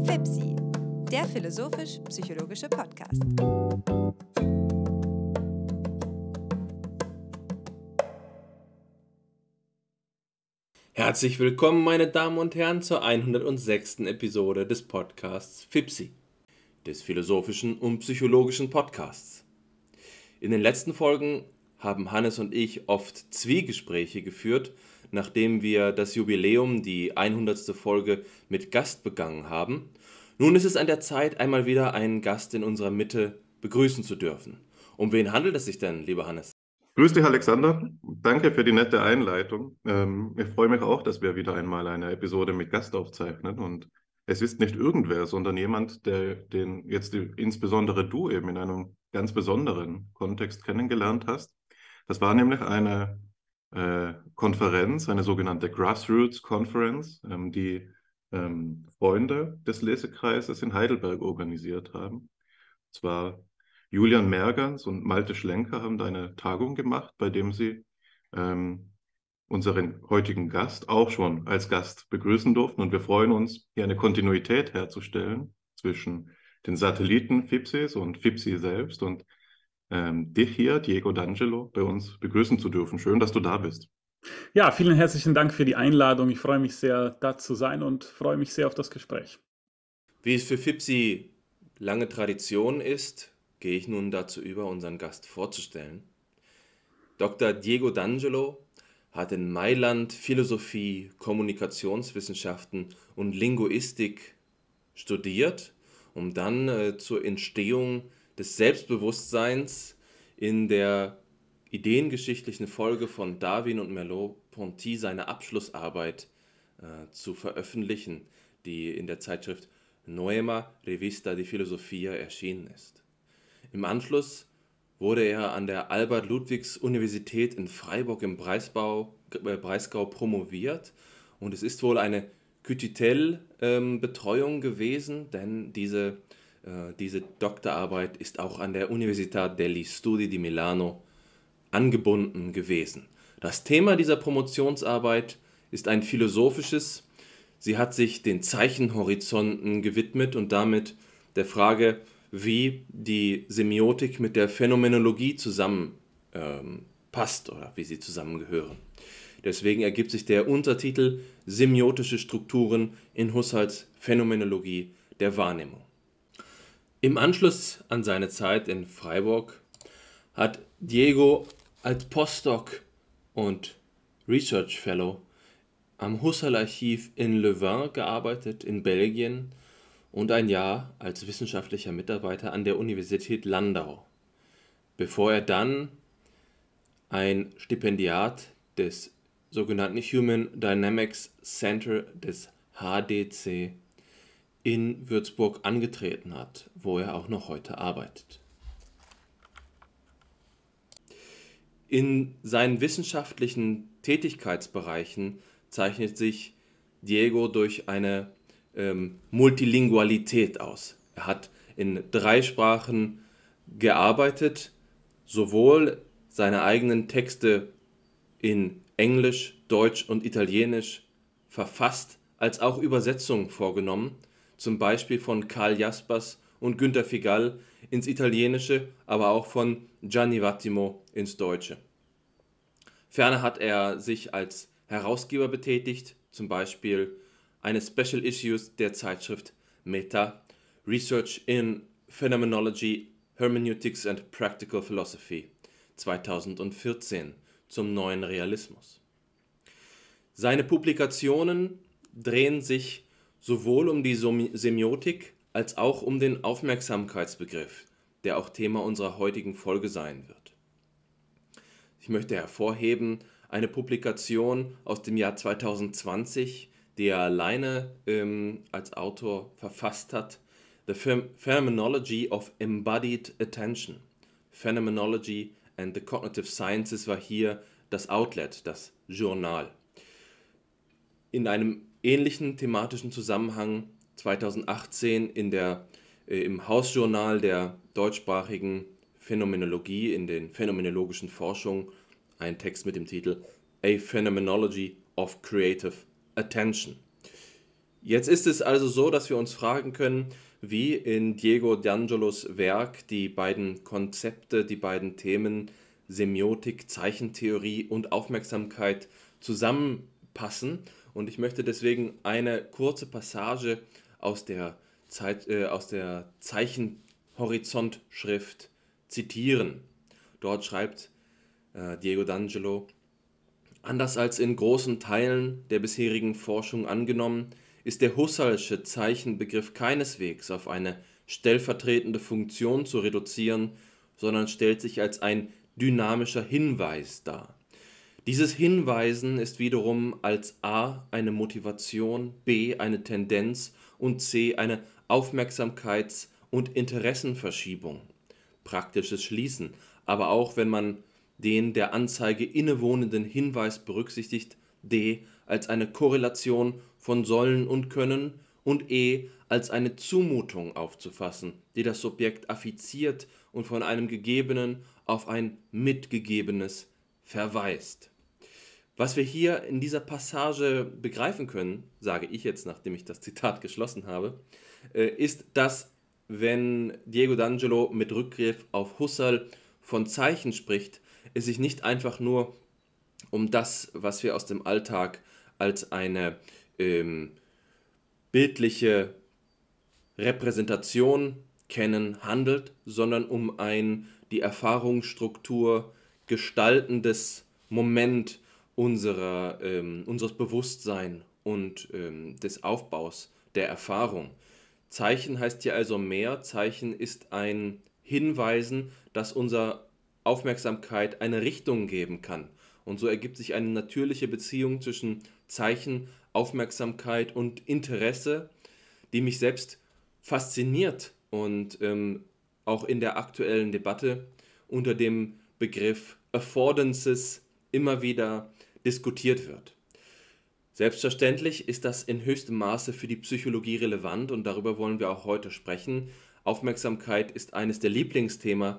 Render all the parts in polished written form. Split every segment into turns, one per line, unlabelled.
FIPSI, der philosophisch-psychologische Podcast.
Herzlich willkommen, meine Damen und Herren, zur 106. Episode des Podcasts FIPSI, des philosophischen und psychologischen Podcasts. In den letzten Folgen haben Hannes und ich oft Zwiegespräche geführt, nachdem wir das Jubiläum, die 100. Folge, mit Gast begangen haben. Nun ist es an der Zeit, einmal wieder einen Gast in unserer Mitte begrüßen zu dürfen. Um wen handelt es sich denn, lieber Hannes?
Grüß dich, Alexander. Danke für die nette Einleitung. Ich freue mich auch, dass wir wieder einmal eine Episode mit Gast aufzeichnen. Und es ist nicht irgendwer, sondern jemand, den jetzt insbesondere du eben in einem ganz besonderen Kontext kennengelernt hast. Das war nämlich eine Konferenz, eine sogenannte Grassroots Conference, die Freunde des Lesekreises in Heidelberg organisiert haben. Und zwar Julian Mergans und Malte Schlenker haben da eine Tagung gemacht, bei dem sie unseren heutigen Gast auch schon als Gast begrüßen durften. Und wir freuen uns, hier eine Kontinuität herzustellen zwischen den Satelliten FIPSIs und FIPSI selbst und dich hier, Diego D'Angelo, bei uns begrüßen zu dürfen. Schön, dass du da bist.
Ja, vielen herzlichen Dank für die Einladung. Ich freue mich sehr, da zu sein und freue mich sehr auf das Gespräch.
Wie es für FIPSI lange Tradition ist, gehe ich nun dazu über, unseren Gast vorzustellen. Dr. Diego D'Angelo hat in Mailand Philosophie, Kommunikationswissenschaften und Linguistik studiert, um dann zur Entstehung des Selbstbewusstseins in der ideengeschichtlichen Folge von Darwin und Merleau-Ponty seine Abschlussarbeit zu veröffentlichen, die in der Zeitschrift Noema Revista di Filosofia erschienen ist. Im Anschluss wurde er an der Albert-Ludwigs-Universität in Freiburg im Breisgau promoviert und es ist wohl eine Couchitel-Betreuung gewesen, denn diese Doktorarbeit ist auch an der Università degli Studi di Milano angebunden gewesen. Das Thema dieser Promotionsarbeit ist ein philosophisches. Sie hat sich den Zeichenhorizonten gewidmet und damit der Frage, wie die Semiotik mit der Phänomenologie zusammenpasst oder wie sie zusammengehören. Deswegen ergibt sich der Untertitel Semiotische Strukturen in Husserls Phänomenologie der Wahrnehmung. Im Anschluss an seine Zeit in Freiburg hat Diego als Postdoc und Research Fellow am Husserl-Archiv in Louvain gearbeitet, in Belgien, und ein Jahr als wissenschaftlicher Mitarbeiter an der Universität Landau, bevor er dann ein Stipendiat des sogenannten Human Dynamics Center des HDC in Würzburg angetreten hat, wo er auch noch heute arbeitet. In seinen wissenschaftlichen Tätigkeitsbereichen zeichnet sich Diego durch eine Multilingualität aus. Er hat in 3 Sprachen gearbeitet, sowohl seine eigenen Texte in Englisch, Deutsch und Italienisch verfasst, als auch Übersetzungen vorgenommen, zum Beispiel von Karl Jaspers und Günter Figal ins Italienische, aber auch von Gianni Vattimo ins Deutsche. Ferner hat er sich als Herausgeber betätigt, zum Beispiel eines Special Issues der Zeitschrift Meta, Research in Phenomenology, Hermeneutics and Practical Philosophy 2014 zum neuen Realismus. Seine Publikationen drehen sich sowohl um die Semiotik als auch um den Aufmerksamkeitsbegriff, der auch Thema unserer heutigen Folge sein wird. Ich möchte hervorheben eine Publikation aus dem Jahr 2020, die er alleine als Autor verfasst hat, The Phenomenology of Embodied Attention. Phenomenology and the Cognitive Sciences war hier das Outlet, das Journal. In einem ähnlichen thematischen Zusammenhang 2018 im Hausjournal der deutschsprachigen Phänomenologie, in den phänomenologischen Forschungen, ein Text mit dem Titel A Phenomenology of Creative Attention. Jetzt ist es also so, dass wir uns fragen können, wie in Diego D'Angelos Werk die beiden Konzepte, die beiden Themen Semiotik, Zeichentheorie und Aufmerksamkeit zusammenpassen. Und ich möchte deswegen eine kurze Passage aus der Zeichenhorizontschrift zitieren. Dort schreibt Diego D'Angelo: Anders als in großen Teilen der bisherigen Forschung angenommen, ist der Husserlsche Zeichenbegriff keineswegs auf eine stellvertretende Funktion zu reduzieren, sondern stellt sich als ein dynamischer Hinweis dar. Dieses Hinweisen ist wiederum als A eine Motivation, B eine Tendenz und C eine Aufmerksamkeits- und Interessenverschiebung. Praktisches Schließen, aber auch wenn man den der Anzeige innewohnenden Hinweis berücksichtigt, D als eine Korrelation von Sollen und Können und E als eine Zumutung aufzufassen, die das Subjekt affiziert und von einem Gegebenen auf ein Mitgegebenes verweist. Was wir hier in dieser Passage begreifen können, sage ich jetzt, nachdem ich das Zitat geschlossen habe, ist, dass, wenn Diego D'Angelo mit Rückgriff auf Husserl von Zeichen spricht, es sich nicht einfach nur um das, was wir aus dem Alltag als eine bildliche Repräsentation kennen, handelt, sondern um ein die Erfahrungsstruktur gestaltendes Moment unseres Bewusstseins und des Aufbaus der Erfahrung. Zeichen heißt hier also mehr. Zeichen ist ein Hinweisen, das unserer Aufmerksamkeit eine Richtung geben kann. Und so ergibt sich eine natürliche Beziehung zwischen Zeichen, Aufmerksamkeit und Interesse, die mich selbst fasziniert und auch in der aktuellen Debatte unter dem Begriff Affordances immer wieder diskutiert wird. Selbstverständlich ist das in höchstem Maße für die Psychologie relevant und darüber wollen wir auch heute sprechen. Aufmerksamkeit ist eines der Lieblingsthemen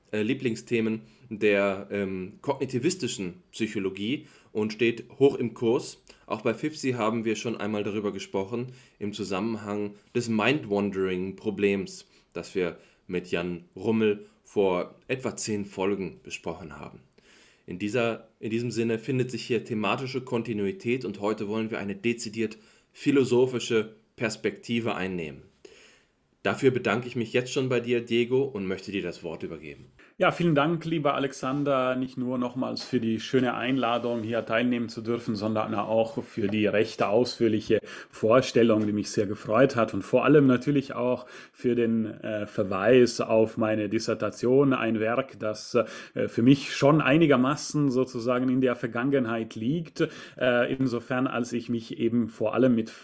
der kognitivistischen Psychologie und steht hoch im Kurs. Auch bei FIPSI haben wir schon einmal darüber gesprochen, im Zusammenhang des Mind-Wandering-Problems, das wir mit Jan Rummel vor etwa 10 Folgen besprochen haben. In diesem Sinne findet sich hier thematische Kontinuität und heute wollen wir eine dezidiert philosophische Perspektive einnehmen. Dafür bedanke ich mich jetzt schon bei dir, Diego, und möchte dir das Wort übergeben.
Ja, vielen Dank, lieber Alexander, nicht nur nochmals für die schöne Einladung, hier teilnehmen zu dürfen, sondern auch für die recht ausführliche Vorstellung, die mich sehr gefreut hat und vor allem natürlich auch für den Verweis auf meine Dissertation, ein Werk, das für mich schon einigermaßen sozusagen in der Vergangenheit liegt, insofern als ich mich eben vor allem mit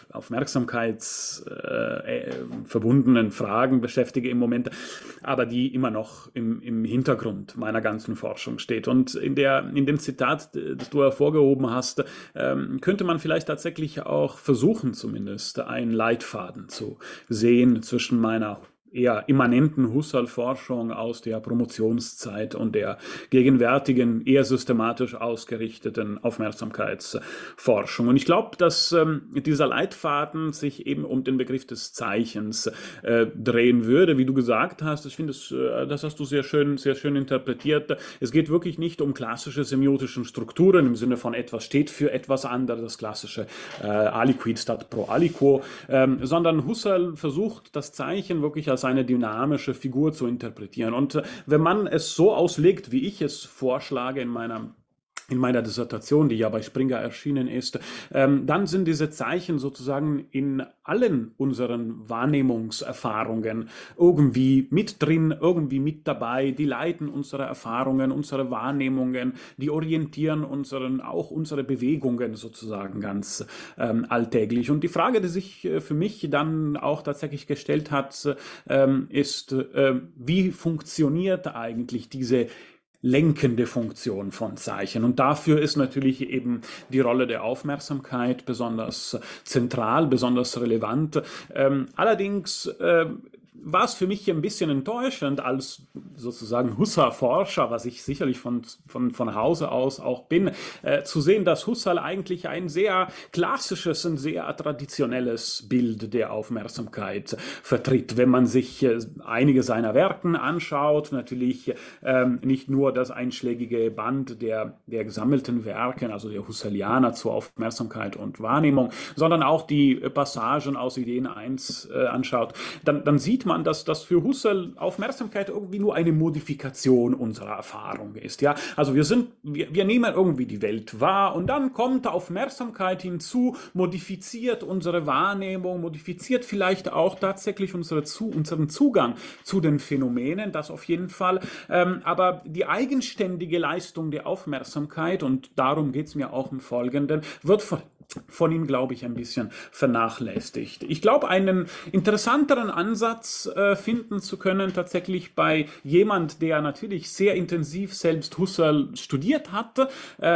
aufmerksamkeitsverbundenen Fragen beschäftige im Moment, aber die immer noch im Hintergrund meiner ganzen Forschung steht. Und in dem Zitat, das du hervorgehoben hast, könnte man vielleicht tatsächlich auch versuchen, zumindest einen Leitfaden zu sehen zwischen meiner eher immanenten Husserl-Forschung aus der Promotionszeit und der gegenwärtigen, eher systematisch ausgerichteten Aufmerksamkeitsforschung. Und ich glaube, dass dieser Leitfaden sich eben um den Begriff des Zeichens drehen würde, wie du gesagt hast. Ich finde, das hast du sehr schön interpretiert. Es geht wirklich nicht um klassische semiotischen Strukturen im Sinne von etwas steht für etwas anderes, das klassische aliquid stat pro aliquo, sondern Husserl versucht, das Zeichen wirklich als eine dynamische Figur zu interpretieren. Und wenn man es so auslegt, wie ich es vorschlage in meiner Dissertation, die ja bei Springer erschienen ist, dann sind diese Zeichen sozusagen in allen unseren Wahrnehmungserfahrungen irgendwie mit drin, irgendwie mit dabei. Die leiten unsere Erfahrungen, unsere Wahrnehmungen, die orientieren auch unsere Bewegungen sozusagen ganz alltäglich. Und die Frage, die sich für mich dann auch tatsächlich gestellt hat, ist, wie funktioniert eigentlich diese lenkende Funktion von Zeichen. Und dafür ist natürlich eben die Rolle der Aufmerksamkeit besonders zentral, besonders relevant. Allerdings war es für mich ein bisschen enttäuschend als sozusagen Husserl-Forscher, was ich sicherlich von Hause aus auch bin, zu sehen, dass Husserl eigentlich ein sehr klassisches, ein sehr traditionelles Bild der Aufmerksamkeit vertritt. Wenn man sich einige seiner Werken anschaut, natürlich nicht nur das einschlägige Band der gesammelten Werke, also der Husserlianer zur Aufmerksamkeit und Wahrnehmung, sondern auch die Passagen aus Ideen 1 anschaut, dann sieht man, dass das für Husserl Aufmerksamkeit irgendwie nur eine Modifikation unserer Erfahrung ist. Ja? Also wir nehmen irgendwie die Welt wahr und dann kommt Aufmerksamkeit hinzu, modifiziert unsere Wahrnehmung, modifiziert vielleicht auch tatsächlich unseren Zugang zu den Phänomenen, das auf jeden Fall. Aber die eigenständige Leistung der Aufmerksamkeit, und darum geht es mir auch im Folgenden, wird von ihm, glaube ich, ein bisschen vernachlässigt. Ich glaube, einen interessanteren Ansatz finden zu können, tatsächlich bei jemand, der natürlich sehr intensiv selbst Husserl studiert hatte,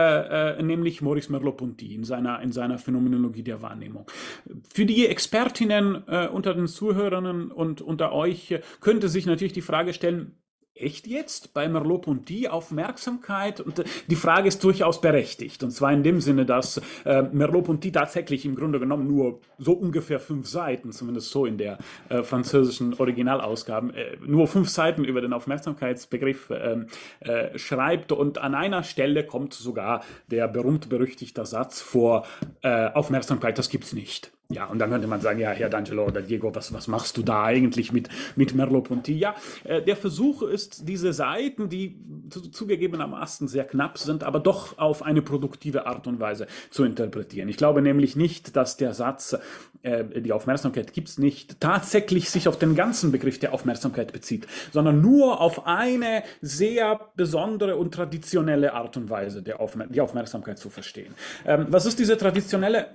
nämlich Maurice Merleau-Ponty in seiner Phänomenologie der Wahrnehmung. Für die Expertinnen unter den Zuhörern und unter euch könnte sich natürlich die Frage stellen, echt jetzt bei Merleau-Ponty Aufmerksamkeit? Und die Frage ist durchaus berechtigt. Und zwar in dem Sinne, dass Merleau-Ponty tatsächlich im Grunde genommen nur so ungefähr 5 Seiten, zumindest so in der französischen Originalausgabe, nur 5 Seiten über den Aufmerksamkeitsbegriff schreibt. Und an einer Stelle kommt sogar der berühmt-berüchtigte Satz vor, Aufmerksamkeit, das gibt's nicht. Ja, und dann könnte man sagen, ja, Herr D'Angelo oder Diego, was machst du da eigentlich mit Merleau-Ponty? Ja, der Versuch ist, diese Seiten, die zugegebenermaßen sehr knapp sind, aber doch auf eine produktive Art und Weise zu interpretieren. Ich glaube nämlich nicht, dass der Satz, die Aufmerksamkeit gibt's nicht, tatsächlich sich auf den ganzen Begriff der Aufmerksamkeit bezieht, sondern nur auf eine sehr besondere und traditionelle Art und Weise, die Aufmerksamkeit zu verstehen. Was ist diese traditionelle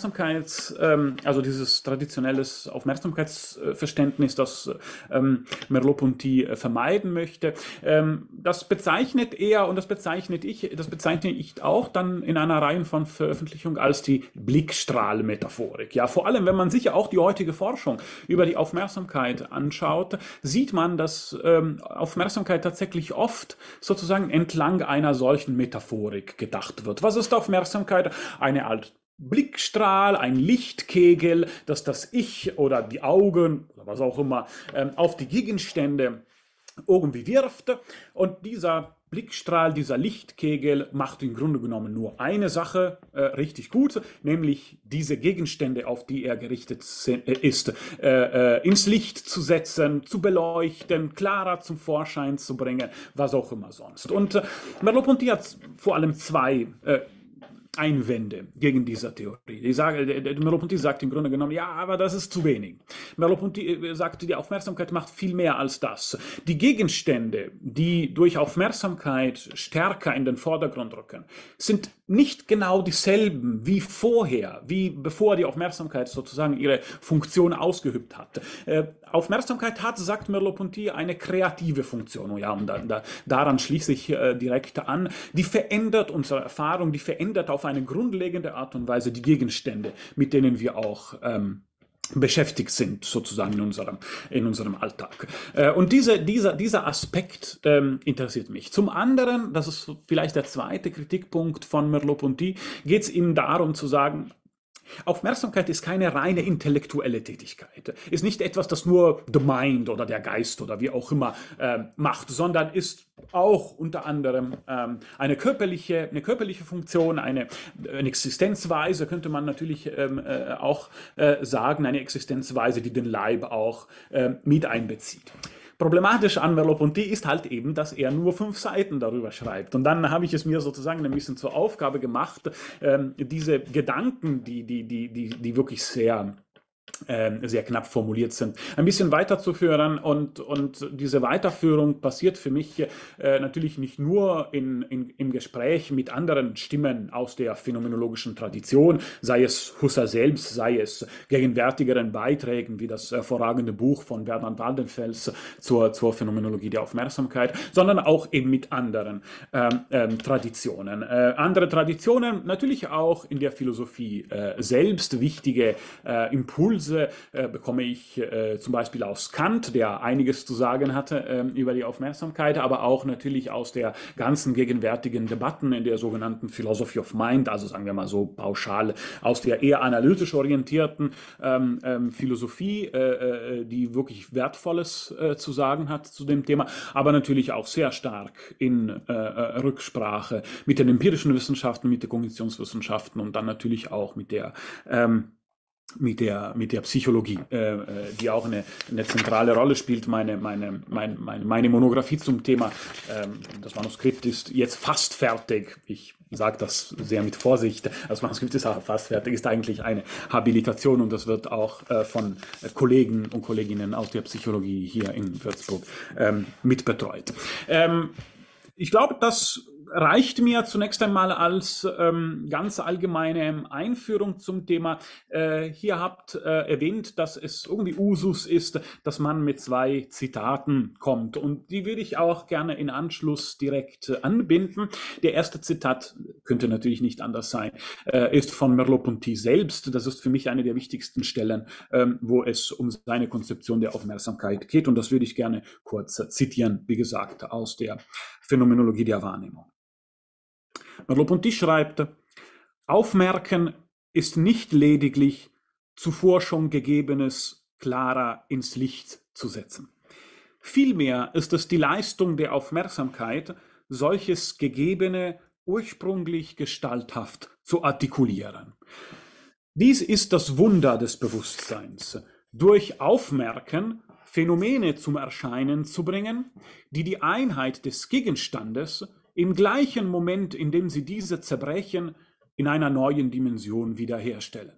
also dieses traditionelles Aufmerksamkeitsverständnis, das Merleau-Ponty vermeiden möchte. Das bezeichnet er und das bezeichne ich auch dann in einer Reihe von Veröffentlichungen als die Blickstrahlmetaphorik. Ja, vor allem, wenn man sich auch die heutige Forschung über die Aufmerksamkeit anschaut, sieht man, dass Aufmerksamkeit tatsächlich oft sozusagen entlang einer solchen Metaphorik gedacht wird. Was ist Aufmerksamkeit? Eine Art Blickstrahl, ein Lichtkegel, das das Ich oder die Augen oder was auch immer auf die Gegenstände irgendwie wirft. Und dieser Blickstrahl, dieser Lichtkegel macht im Grunde genommen nur eine Sache richtig gut, nämlich diese Gegenstände, auf die er gerichtet ist, ins Licht zu setzen, zu beleuchten, klarer zum Vorschein zu bringen, was auch immer sonst. Und Merleau-Ponty hat vor allem 2 Einwände gegen diese Theorie. Merleau-Ponty sagt im Grunde genommen, ja, aber das ist zu wenig. Merleau-Ponty sagt, die Aufmerksamkeit macht viel mehr als das. Die Gegenstände, die durch Aufmerksamkeit stärker in den Vordergrund rücken, sind nicht genau dieselben wie vorher, wie bevor die Aufmerksamkeit sozusagen ihre Funktion ausgeübt hat. Aufmerksamkeit hat, sagt Merleau-Ponty, eine kreative Funktion. Ja, und daran schließe ich direkt an. Die verändert unsere Erfahrung, die verändert auf eine grundlegende Art und Weise die Gegenstände, mit denen wir auch beschäftigt sind, sozusagen in unserem Alltag. Und dieser Aspekt interessiert mich. Zum anderen, das ist vielleicht der zweite Kritikpunkt von Merleau-Ponty, geht es ihm darum zu sagen, Aufmerksamkeit ist keine reine intellektuelle Tätigkeit, ist nicht etwas, das nur the mind oder der Geist oder wie auch immer macht, sondern ist auch unter anderem eine körperliche Funktion, eine Existenzweise, könnte man natürlich auch sagen, eine Existenzweise, die den Leib auch mit einbezieht. Problematisch an Merleau-Ponty ist halt eben, dass er nur 5 Seiten darüber schreibt. Und dann habe ich es mir sozusagen ein bisschen zur Aufgabe gemacht, diese Gedanken, die wirklich sehr knapp formuliert sind, ein bisschen weiterzuführen. Und diese Weiterführung passiert für mich natürlich nicht nur im Gespräch mit anderen Stimmen aus der phänomenologischen Tradition, sei es Husserl selbst, sei es gegenwärtigeren Beiträgen wie das hervorragende Buch von Bernhard Waldenfels zur Phänomenologie der Aufmerksamkeit, sondern auch eben mit anderen Traditionen. Andere Traditionen natürlich auch in der Philosophie selbst, wichtige Impulse Impulse bekomme ich zum Beispiel aus Kant, der einiges zu sagen hatte über die Aufmerksamkeit, aber auch natürlich aus der ganzen gegenwärtigen Debatten in der sogenannten Philosophy of Mind, also sagen wir mal so pauschal aus der eher analytisch orientierten Philosophie, die wirklich Wertvolles zu sagen hat zu dem Thema, aber natürlich auch sehr stark in Rücksprache mit den empirischen Wissenschaften, mit den Kognitionswissenschaften und dann natürlich auch mit der Psychologie, die auch eine zentrale Rolle spielt. Meine Monographie zum Thema, das Manuskript ist jetzt fast fertig. Ich sage das sehr mit Vorsicht. Das Manuskript ist auch fast fertig, ist eigentlich eine Habilitation und das wird auch von Kollegen und Kolleginnen aus der Psychologie hier in Würzburg mitbetreut. Ich glaube, das reicht mir zunächst einmal als ganz allgemeine Einführung zum Thema. Hier habt erwähnt, dass es irgendwie Usus ist, dass man mit 2 Zitaten kommt. Und die würde ich auch gerne in Anschluss direkt anbinden. Der erste Zitat, könnte natürlich nicht anders sein, ist von Merleau-Ponty selbst. Das ist für mich eine der wichtigsten Stellen, wo es um seine Konzeption der Aufmerksamkeit geht. Und das würde ich gerne kurz zitieren, wie gesagt, aus der Phänomenologie der Wahrnehmung. Merleau-Ponty schreibt: Aufmerken ist nicht lediglich zuvor schon Gegebenes klarer ins Licht zu setzen. Vielmehr ist es die Leistung der Aufmerksamkeit, solches Gegebene ursprünglich gestalthaft zu artikulieren. Dies ist das Wunder des Bewusstseins, durch Aufmerken Phänomene zum Erscheinen zu bringen, die die Einheit des Gegenstandes im gleichen Moment, in dem sie diese zerbrechen, in einer neuen Dimension wiederherstellen.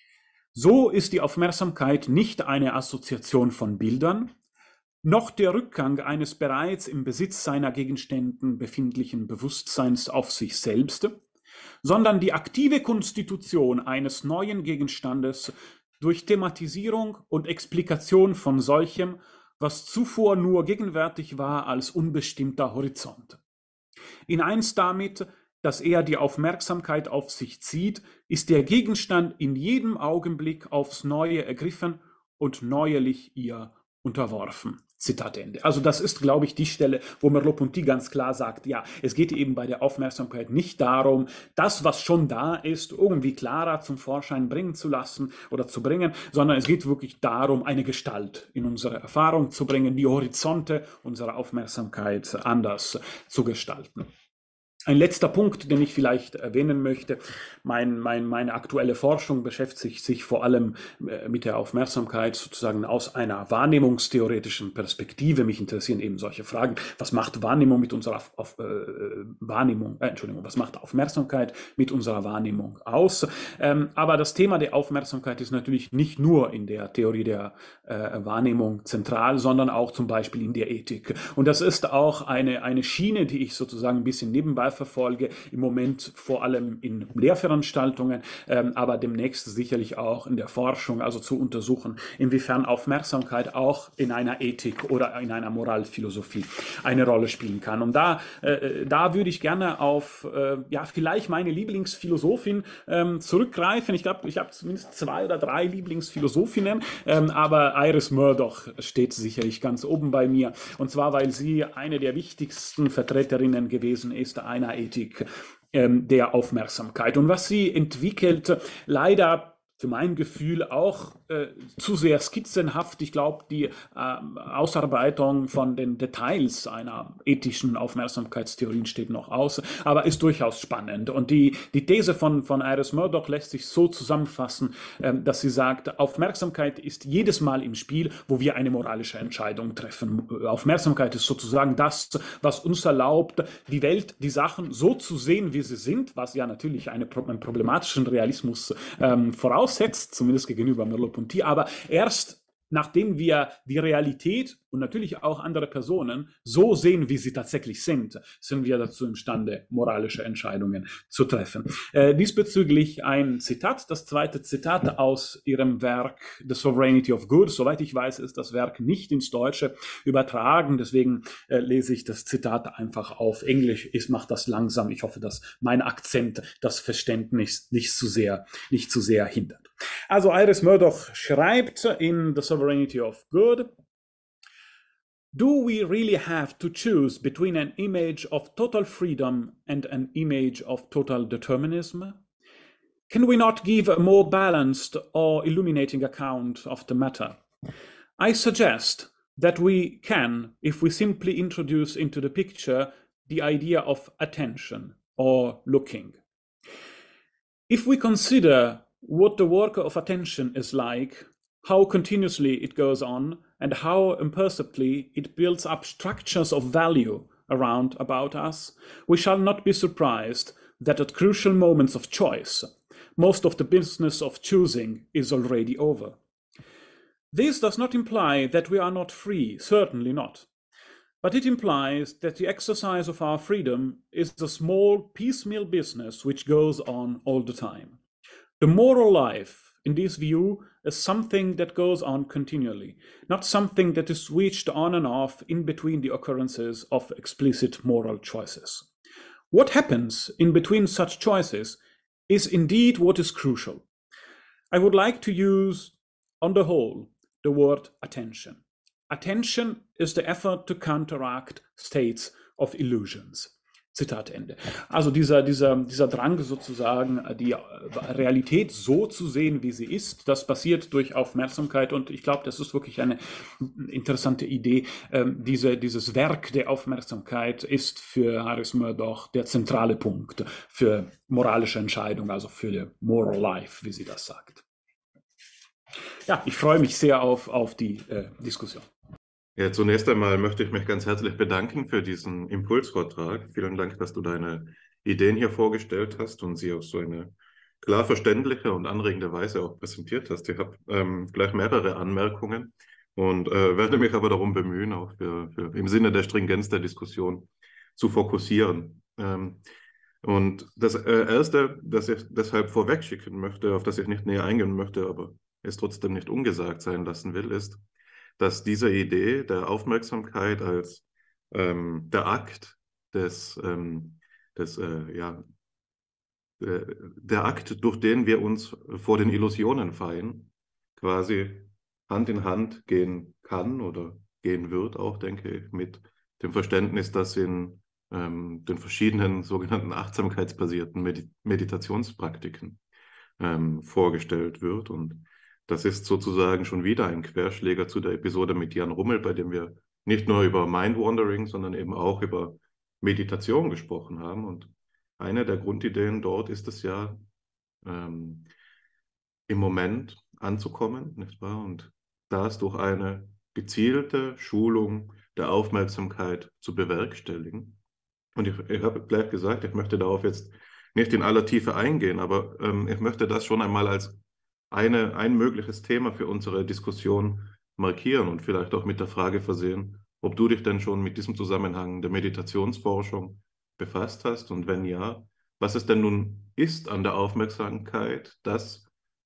So ist die Aufmerksamkeit nicht eine Assoziation von Bildern, noch der Rückgang eines bereits im Besitz seiner Gegenständen befindlichen Bewusstseins auf sich selbst, sondern die aktive Konstitution eines neuen Gegenstandes durch Thematisierung und Explikation von solchem, was zuvor nur gegenwärtig war als unbestimmter Horizont. In eins damit, dass er die Aufmerksamkeit auf sich zieht, ist der Gegenstand in jedem Augenblick aufs Neue ergriffen und neuerlich ihr unterworfen. Zitat Ende. Also das ist, glaube ich, die Stelle, wo Merleau-Ponty ganz klar sagt, ja, es geht eben bei der Aufmerksamkeit nicht darum, das, was schon da ist, irgendwie klarer zum Vorschein bringen zu lassen oder zu bringen, sondern es geht wirklich darum, eine Gestalt in unsere Erfahrung zu bringen, die Horizonte unserer Aufmerksamkeit anders zu gestalten. Ein letzter Punkt, den ich vielleicht erwähnen möchte, meine aktuelle Forschung beschäftigt sich vor allem mit der Aufmerksamkeit sozusagen aus einer wahrnehmungstheoretischen Perspektive. Mich interessieren eben solche Fragen. Was macht Wahrnehmung mit unserer was macht Aufmerksamkeit mit unserer Wahrnehmung aus? Aber das Thema der Aufmerksamkeit ist natürlich nicht nur in der Theorie der Wahrnehmung zentral, sondern auch zum Beispiel in der Ethik. Und das ist auch eine Schiene, die ich sozusagen ein bisschen nebenbei verfolge, im Moment vor allem in Lehrveranstaltungen, aber demnächst sicherlich auch in der Forschung, also zu untersuchen, inwiefern Aufmerksamkeit auch in einer Ethik oder in einer Moralphilosophie eine Rolle spielen kann. Und da würde ich gerne auf vielleicht meine Lieblingsphilosophin zurückgreifen. Ich glaube, ich habe zumindest 2 oder 3 Lieblingsphilosophinnen, aber Iris Murdoch steht sicherlich ganz oben bei mir. Und zwar, weil sie eine der wichtigsten Vertreterinnen gewesen ist einer Ethik der Aufmerksamkeit. Und was sie entwickelt, leider für mein Gefühl auch zu sehr skizzenhaft. Ich glaube, die Ausarbeitung von den Details einer ethischen Aufmerksamkeitstheorie steht noch aus, aber ist durchaus spannend. Und die These von Iris Murdoch lässt sich so zusammenfassen, dass sie sagt, Aufmerksamkeit ist jedes Mal im Spiel, wo wir eine moralische Entscheidung treffen. Aufmerksamkeit ist sozusagen das, was uns erlaubt, die Welt, die Sachen so zu sehen, wie sie sind, was ja natürlich einen problematischen Realismus voraussetzt, zumindest gegenüber Merleau-Ponty, aber erst nachdem wir die Realität und natürlich auch andere Personen so sehen, wie sie tatsächlich sind wir dazu imstande, moralische Entscheidungen zu treffen. Diesbezüglich ein Zitat, das zweite Zitat aus ihrem Werk The Sovereignty of Good. Soweit ich weiß, ist das Werk nicht ins Deutsche übertragen, deswegen lese ich das Zitat einfach auf Englisch. Ich mache das langsam. Ich hoffe, dass mein Akzent das Verständnis nicht zu sehr hindert. Also Iris Murdoch schreibt in The Sovereignty of Good: Do we really have to choose between an image of total freedom and an image of total determinism? Can we not give a more balanced or illuminating account of the matter? I suggest that we can, if we simply introduce into the picture the idea of attention or looking. If we consider what the work of attention is like, how continuously it goes on, and how imperceptibly it builds up structures of value around about us, we shall not be surprised that at crucial moments of choice, most of the business of choosing is already over. This does not imply that we are not free, certainly not. But it implies that the exercise of our freedom is a small, piecemeal business which goes on all the time. The moral life, in this view, is something that goes on continually, not something that is switched on and off in between the occurrences of explicit moral choices. What happens in between such choices is indeed what is crucial. I would like to use, on the whole, the word attention. Attention is the effort to counteract states of illusions. Zitat Ende. Also dieser Drang sozusagen, die Realität so zu sehen, wie sie ist, das passiert durch Aufmerksamkeit, und ich glaube, das ist wirklich eine interessante Idee. Dieses Werk der Aufmerksamkeit ist für Iris Murdoch der zentrale Punkt für moralische Entscheidungen, also für die Moral Life, wie sie das sagt. Ja, ich freue mich sehr auf die Diskussion.
Ja, zunächst einmal möchte ich mich ganz herzlich bedanken für diesen Impulsvortrag. Vielen Dank, dass du deine Ideen hier vorgestellt hast und sie auf so eine klar verständliche und anregende Weise auch präsentiert hast. Ich habe gleich mehrere Anmerkungen und werde mich aber darum bemühen, auch im Sinne der Stringenz der Diskussion zu fokussieren. Und das Erste, das ich deshalb vorweg schicken möchte, auf das ich nicht näher eingehen möchte, aber es trotzdem nicht ungesagt sein lassen will, ist, dass diese Idee der Aufmerksamkeit als der Akt der Akt, durch den wir uns vor den Illusionen feien, quasi Hand in Hand gehen kann oder gehen wird, auch, denke ich, mit dem Verständnis, das in den verschiedenen sogenannten achtsamkeitsbasierten Meditationspraktiken vorgestellt wird. Und das ist sozusagen schon wieder ein Querschläger zu der Episode mit Jan Rummel, bei dem wir nicht nur über Mind-Wandering, sondern eben auch über Meditation gesprochen haben. Und eine der Grundideen dort ist es ja, im Moment anzukommen, nicht wahr? Und das durch eine gezielte Schulung der Aufmerksamkeit zu bewerkstelligen. Und ich habe gleich gesagt, ich möchte darauf jetzt nicht in aller Tiefe eingehen, aber ich möchte das schon einmal als ein mögliches Thema für unsere Diskussion markieren und vielleicht auch mit der Frage versehen, ob du dich denn schon mit diesem Zusammenhang der Meditationsforschung befasst hast, und wenn ja, was es denn nun ist an der Aufmerksamkeit, dass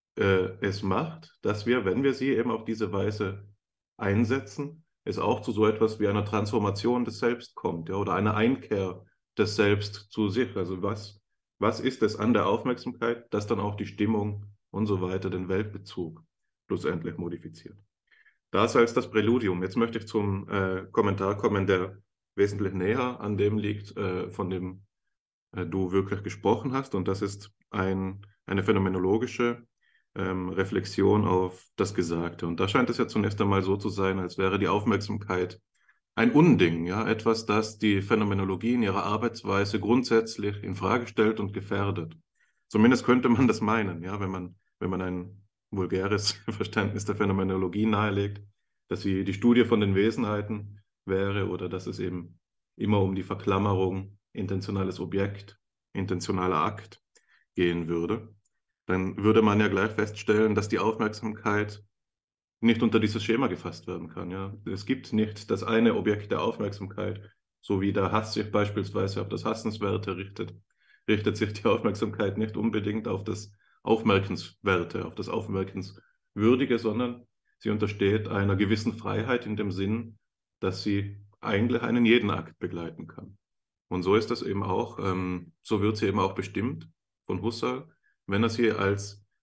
es macht, dass wir, wenn wir sie eben auf diese Weise einsetzen, es auch zu so etwas wie einer Transformation des Selbst kommt, ja, oder einer Einkehr des Selbst zu sich. Also was ist es an der Aufmerksamkeit, das dann auch die Stimmung und so weiter, den Weltbezug schlussendlich modifiziert. Das als das Präludium. Jetzt möchte ich zum Kommentar kommen, der wesentlich näher an dem liegt, von dem du wirklich gesprochen hast. Und das ist eine phänomenologische Reflexion auf das Gesagte. Und da scheint es ja zunächst einmal so zu sein, als wäre die Aufmerksamkeit ein Unding, ja, etwas, das die Phänomenologie in ihrer Arbeitsweise grundsätzlich in Frage stellt und gefährdet. Zumindest könnte man das meinen, ja, wenn man ein vulgäres Verständnis der Phänomenologie nahelegt, dass sie die Studie von den Wesenheiten wäre oder dass es eben immer um die Verklammerung intentionales Objekt, intentionaler Akt gehen würde, dann würde man ja gleich feststellen, dass die Aufmerksamkeit nicht unter dieses Schema gefasst werden kann. Ja. Es gibt nicht das eine Objekt der Aufmerksamkeit, so wie der Hass sich beispielsweise auf das Hassenswerte richtet sich die Aufmerksamkeit nicht unbedingt auf das Aufmerkenswerte, auf das Aufmerkenswürdige, sondern sie untersteht einer gewissen Freiheit in dem Sinn, dass sie eigentlich einen jeden Akt begleiten kann. Und so ist das eben auch, so wird sie eben auch bestimmt von Husserl, wenn er sie als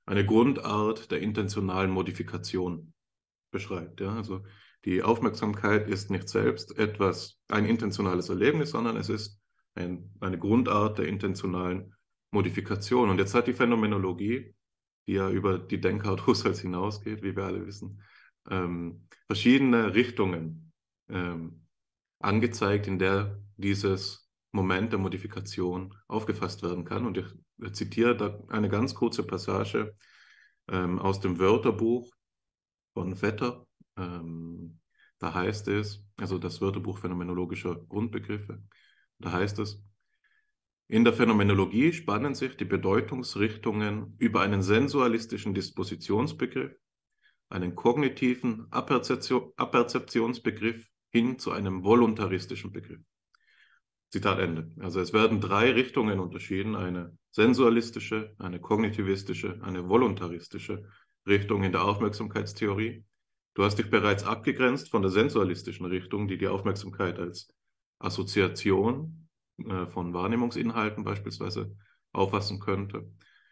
eine Grundart der intentionalen Modifikation beschreibt. Ja? Also die Aufmerksamkeit ist nicht selbst ein intentionales Erlebnis, sondern es ist eine Grundart der intentionalen Modifikation. Und jetzt hat die Phänomenologie, die ja über die Denkart Husserls hinausgeht, wie wir alle wissen, verschiedene Richtungen angezeigt, in der dieses Moment der Modifikation aufgefasst werden kann. Und ich zitiere da eine ganz kurze Passage aus dem Wörterbuch von Vetter. Da heißt es, also das Wörterbuch phänomenologischer Grundbegriffe, da heißt es: In der Phänomenologie spannen sich die Bedeutungsrichtungen über einen sensualistischen Dispositionsbegriff, einen kognitiven Aperzeptionsbegriff hin zu einem voluntaristischen Begriff. Zitat Ende. Also es werden 3 Richtungen unterschieden, eine sensualistische, eine kognitivistische, eine voluntaristische Richtung in der Aufmerksamkeitstheorie. Du hast dich bereits abgegrenzt von der sensualistischen Richtung, die die Aufmerksamkeit als Assoziation von Wahrnehmungsinhalten beispielsweise auffassen könnte.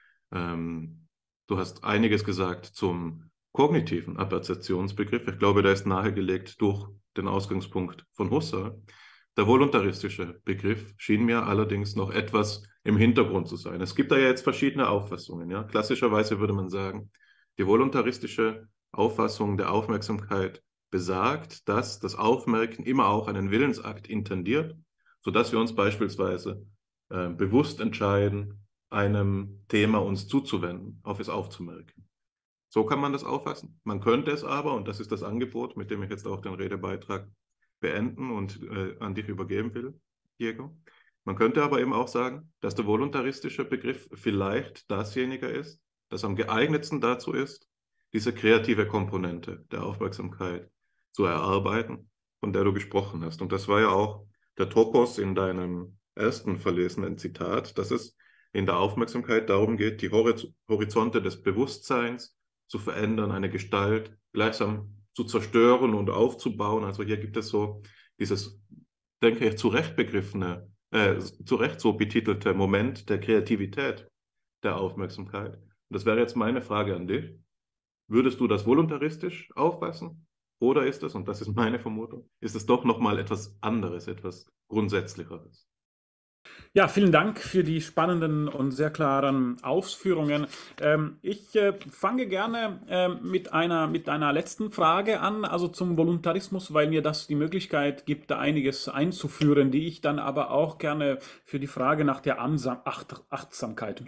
Du hast einiges gesagt zum kognitiven Aperzeptionsbegriff. Ich glaube, der ist nahegelegt durch den Ausgangspunkt von Husserl. Der voluntaristische Begriff schien mir allerdings noch etwas im Hintergrund zu sein. Es gibt da ja jetzt verschiedene Auffassungen. Ja? Klassischerweise würde man sagen, die voluntaristische Auffassung der Aufmerksamkeit besagt, dass das Aufmerken immer auch einen Willensakt intendiert, sodass wir uns beispielsweise bewusst entscheiden, einem Thema uns zuzuwenden, auf es aufzumerken. So kann man das auffassen. Man könnte es aber, und das ist das Angebot, mit dem ich jetzt auch den Redebeitrag beenden und an dich übergeben will, Diego. Man könnte aber eben auch sagen, dass der voluntaristische Begriff vielleicht dasjenige ist, das am geeignetsten dazu ist, diese kreative Komponente der Aufmerksamkeit zu erarbeiten, von der du gesprochen hast. Und das war ja auch der Topos in deinem ersten verlesenen Zitat, dass es in der Aufmerksamkeit darum geht, die Horizonte des Bewusstseins zu verändern, eine Gestalt gleichsam zu zerstören und aufzubauen. Also hier gibt es so dieses, denke ich, zu Recht so betitelte Moment der Kreativität der Aufmerksamkeit. Und das wäre jetzt meine Frage an dich. Würdest du das voluntaristisch auffassen? Oder ist es, und das ist meine Vermutung, ist es doch nochmal etwas anderes, etwas Grundsätzlicheres?
Ja, vielen Dank für die spannenden und sehr klaren Ausführungen. Ich fange gerne mit einer letzten Frage an, also zum Voluntarismus, weil mir das die Möglichkeit gibt, da einiges einzuführen, die ich dann aber auch gerne für die Frage nach der Achtsamkeit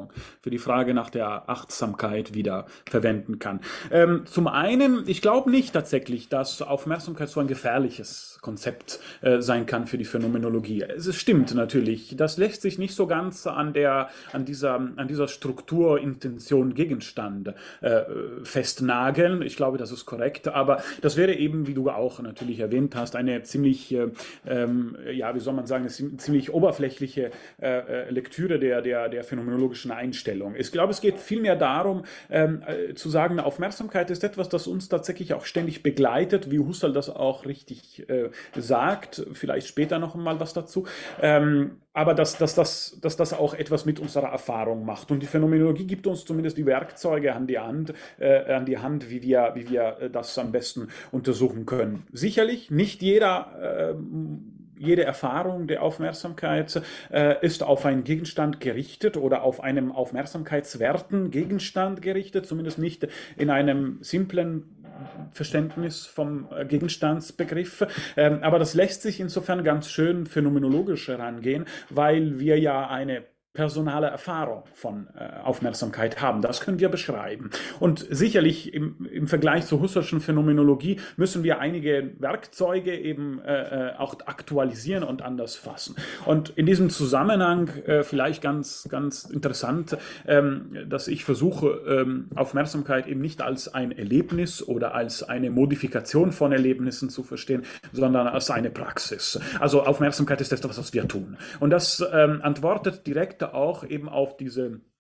wieder verwenden kann. Zum einen, ich glaube nicht tatsächlich, dass Aufmerksamkeit so ein gefährliches Konzept sein kann für die Phänomenologie. Es stimmt natürlich, das lässt sich nicht so ganz an dieser Struktur, Intention, Gegenstand festnageln. Ich glaube, das ist korrekt, aber das wäre eben, wie du auch natürlich erwähnt hast, eine ziemlich, wie soll man sagen, eine ziemlich oberflächliche Lektüre der phänomenologischen Einstellung. Ich glaube, es geht vielmehr darum, zu sagen, Aufmerksamkeit ist etwas, das uns tatsächlich auch ständig begleitet, wie Husserl das auch richtig sagt, vielleicht später noch mal was dazu, aber dass das auch etwas mit unserer Erfahrung macht. Und die Phänomenologie gibt uns zumindest die Werkzeuge an die Hand, wie wir das am besten untersuchen können. Sicherlich nicht jede Erfahrung der Aufmerksamkeit ist auf einen Gegenstand gerichtet oder auf einem aufmerksamkeitswerten Gegenstand gerichtet, zumindest nicht in einem simplen Verständnis vom Gegenstandsbegriff. Aber das lässt sich insofern ganz schön phänomenologisch herangehen, weil wir ja eine personale Erfahrung von Aufmerksamkeit haben. Das können wir beschreiben. Und sicherlich im Vergleich zur Husserlschen Phänomenologie müssen wir einige Werkzeuge eben auch aktualisieren und anders fassen. Und in diesem Zusammenhang vielleicht ganz, ganz interessant, dass ich versuche, Aufmerksamkeit eben nicht als ein Erlebnis oder als eine Modifikation von Erlebnissen zu verstehen, sondern als eine Praxis. Also Aufmerksamkeit ist etwas, was wir tun. Und das antwortet direkt auch eben auf diese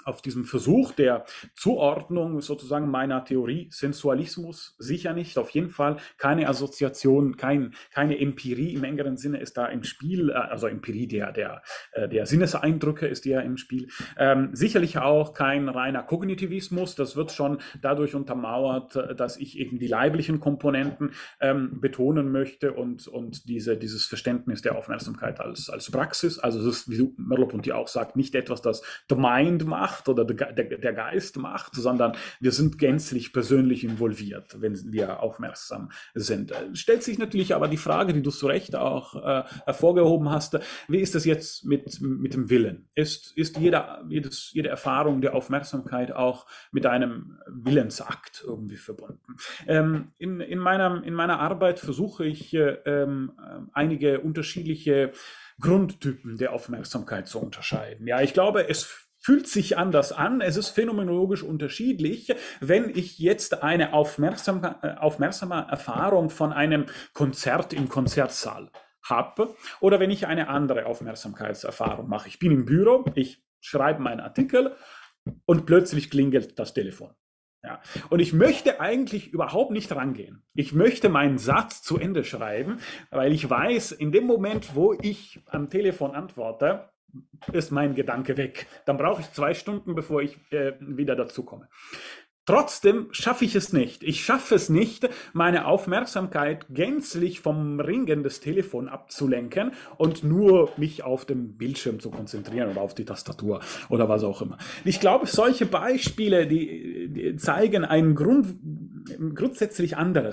auf diesem Versuch der Zuordnung sozusagen meiner Theorie Sensualismus sicher nicht, auf jeden Fall keine Assoziation, keine Empirie im engeren Sinne ist da im Spiel, also Empirie der Sinneseindrücke ist ja im Spiel. Sicherlich auch kein reiner Kognitivismus, das wird schon dadurch untermauert, dass ich eben die leiblichen Komponenten betonen möchte und dieses Verständnis der Aufmerksamkeit als Praxis, also es ist, wie Merleau-Ponty auch sagt, nicht etwas, das the mind macht oder der Geist macht, sondern wir sind gänzlich persönlich involviert, wenn wir aufmerksam sind. Stellt sich natürlich aber die Frage, die du zu Recht auch hervorgehoben hast, wie ist es jetzt mit dem Willen? Ist jede Erfahrung der Aufmerksamkeit auch mit einem Willensakt irgendwie verbunden? In meiner Arbeit versuche ich einige unterschiedliche Grundtypen der Aufmerksamkeit zu unterscheiden. Ja, ich glaube, es fühlt sich anders an, es ist phänomenologisch unterschiedlich, wenn ich jetzt eine aufmerksame Erfahrung von einem Konzert im Konzertsaal habe oder wenn ich eine andere Aufmerksamkeitserfahrung mache. Ich bin im Büro, ich schreibe meinen Artikel und plötzlich klingelt das Telefon. Ja. Und ich möchte eigentlich überhaupt nicht rangehen. Ich möchte meinen Satz zu Ende schreiben, weil ich weiß, in dem Moment, wo ich am Telefon antworte, ist mein Gedanke weg. Dann brauche ich 2 Stunden, bevor ich wieder dazu komme. Trotzdem schaffe ich es nicht. Ich schaffe es nicht, meine Aufmerksamkeit gänzlich vom Ringen des Telefons abzulenken und nur mich auf den Bildschirm zu konzentrieren oder auf die Tastatur oder was auch immer. Ich glaube, solche Beispiele, die zeigen eine grundsätzlich andere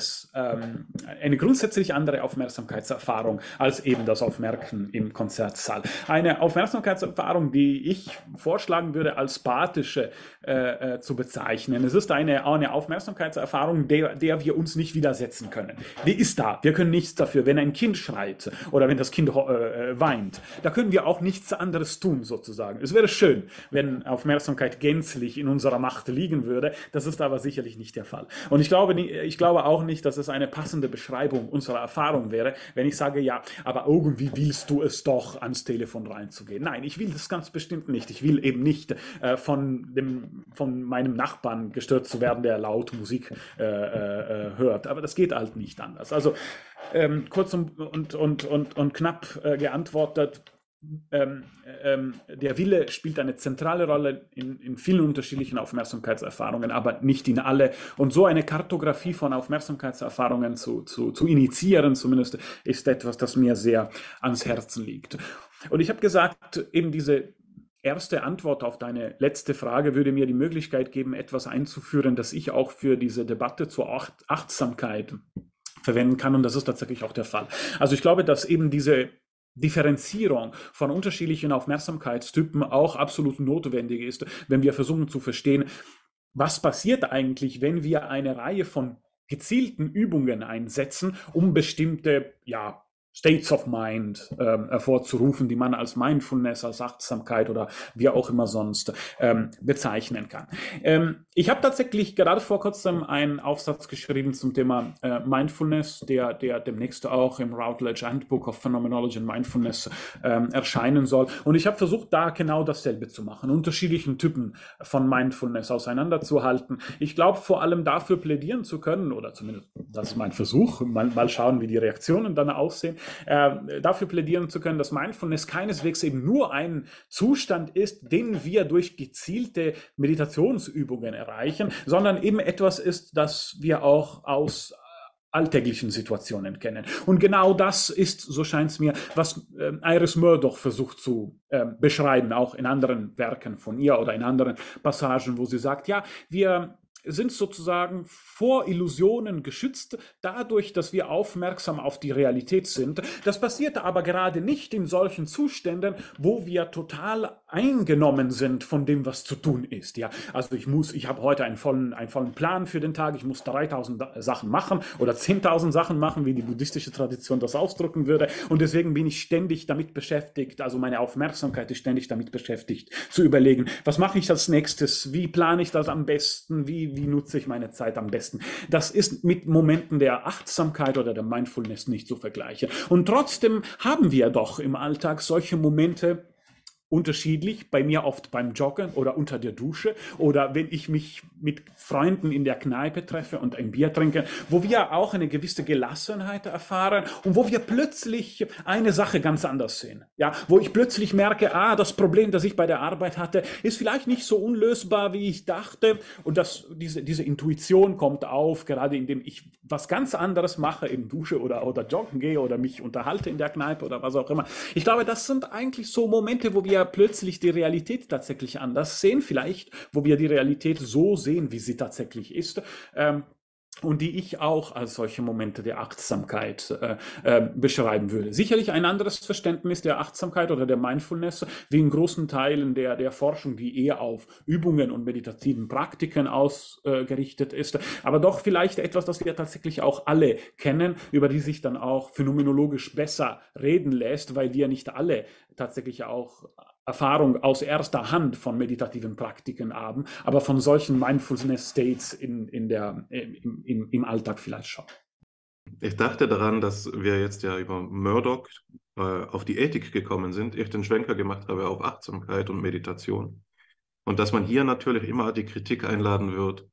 Aufmerksamkeitserfahrung als eben das Aufmerken im Konzertsaal. Eine Aufmerksamkeitserfahrung, die ich vorschlagen würde, als spathische zu bezeichnen. Es ist eine Aufmerksamkeitserfahrung, der wir uns nicht widersetzen können. Die ist da. Wir können nichts dafür. Wenn ein Kind schreit oder wenn das Kind weint, da können wir auch nichts anderes tun, sozusagen. Es wäre schön, wenn Aufmerksamkeit gänzlich in unserer Macht liegen würde. Das ist aber sicherlich nicht der Fall. Und ich glaube auch nicht, dass es eine passende Beschreibung unserer Erfahrung wäre, wenn ich sage, ja, aber irgendwie willst du es doch, ans Telefon reinzugehen. Nein, ich will das ganz bestimmt nicht. Ich will eben nicht von meinem Nachbarn gestört zu werden, der laut Musik hört. Aber das geht halt nicht anders. Also kurz und knapp geantwortet, der Wille spielt eine zentrale Rolle in vielen unterschiedlichen Aufmerksamkeitserfahrungen, aber nicht in alle. Und so eine Kartografie von Aufmerksamkeitserfahrungen zu initiieren, zumindest, ist etwas, das mir sehr ans Herzen liegt. Und ich habe gesagt, eben diese erste Antwort auf deine letzte Frage würde mir die Möglichkeit geben, etwas einzuführen, das ich auch für diese Debatte zur Achtsamkeit verwenden kann. Und das ist tatsächlich auch der Fall. Also ich glaube, dass eben diese Differenzierung von unterschiedlichen Aufmerksamkeitstypen auch absolut notwendig ist, wenn wir versuchen zu verstehen, was passiert eigentlich, wenn wir eine Reihe von gezielten Übungen einsetzen, um bestimmte, States of Mind hervorzurufen, die man als Mindfulness, als Achtsamkeit oder wie auch immer sonst bezeichnen kann. Ich habe tatsächlich gerade vor kurzem einen Aufsatz geschrieben zum Thema Mindfulness, der demnächst auch im Routledge Handbook of Phenomenology and Mindfulness erscheinen soll. Und ich habe versucht, da genau dasselbe zu machen, unterschiedlichen Typen von Mindfulness auseinanderzuhalten. Ich glaube, vor allem dafür plädieren zu können, oder zumindest das ist mein Versuch, mal schauen, wie die Reaktionen dann aussehen, dafür plädieren zu können, dass Mindfulness keineswegs eben nur ein Zustand ist, den wir durch gezielte Meditationsübungen erreichen, sondern eben etwas ist, das wir auch aus alltäglichen Situationen kennen. Und genau das ist, so scheint es mir, was Iris Murdoch versucht zu beschreiben, auch in anderen Werken von ihr oder in anderen Passagen, wo sie sagt, ja, wir sind sozusagen vor Illusionen geschützt, dadurch, dass wir aufmerksam auf die Realität sind. Das passiert aber gerade nicht in solchen Zuständen, wo wir total eingenommen sind von dem, was zu tun ist. Ja, also ich habe heute einen vollen Plan für den Tag, ich muss 3000 Sachen machen oder 10.000 Sachen machen, wie die buddhistische Tradition das ausdrücken würde. Und deswegen bin ich ständig damit beschäftigt, also meine Aufmerksamkeit ist ständig damit beschäftigt, zu überlegen, was mache ich als nächstes, wie plane ich das am besten, wie nutze ich meine Zeit am besten. Das ist mit Momenten der Achtsamkeit oder der Mindfulness nicht zu vergleichen. Und trotzdem haben wir doch im Alltag solche Momente, unterschiedlich, bei mir oft beim Joggen oder unter der Dusche oder wenn ich mich mit Freunden in der Kneipe treffe und ein Bier trinke, wo wir auch eine gewisse Gelassenheit erfahren und wo wir plötzlich eine Sache ganz anders sehen. Ja, wo ich plötzlich merke, das Problem, das ich bei der Arbeit hatte, ist vielleicht nicht so unlösbar, wie ich dachte, und diese Intuition kommt auf, gerade indem ich was ganz anderes mache, eben dusche oder joggen gehe oder mich unterhalte in der Kneipe oder was auch immer. Ich glaube, das sind eigentlich so Momente, wo wir plötzlich die Realität tatsächlich anders sehen, vielleicht, wo wir die Realität so sehen, wie sie tatsächlich ist. Und die ich auch als solche Momente der Achtsamkeit beschreiben würde. Sicherlich ein anderes Verständnis der Achtsamkeit oder der Mindfulness, wie in großen Teilen der Forschung, die eher auf Übungen und meditativen Praktiken ausgerichtet ist, aber doch vielleicht etwas, das wir tatsächlich auch alle kennen, über die sich dann auch phänomenologisch besser reden lässt, weil wir nicht alle tatsächlich auch Erfahrung aus erster Hand von meditativen Praktiken haben, aber von solchen Mindfulness-States im Alltag vielleicht schon.
Ich dachte daran, dass wir jetzt ja über Murdoch auf die Ethik gekommen sind, ich den Schwenker gemacht habe auf Achtsamkeit und Meditation. Und dass man hier natürlich immer die Kritik einladen wird,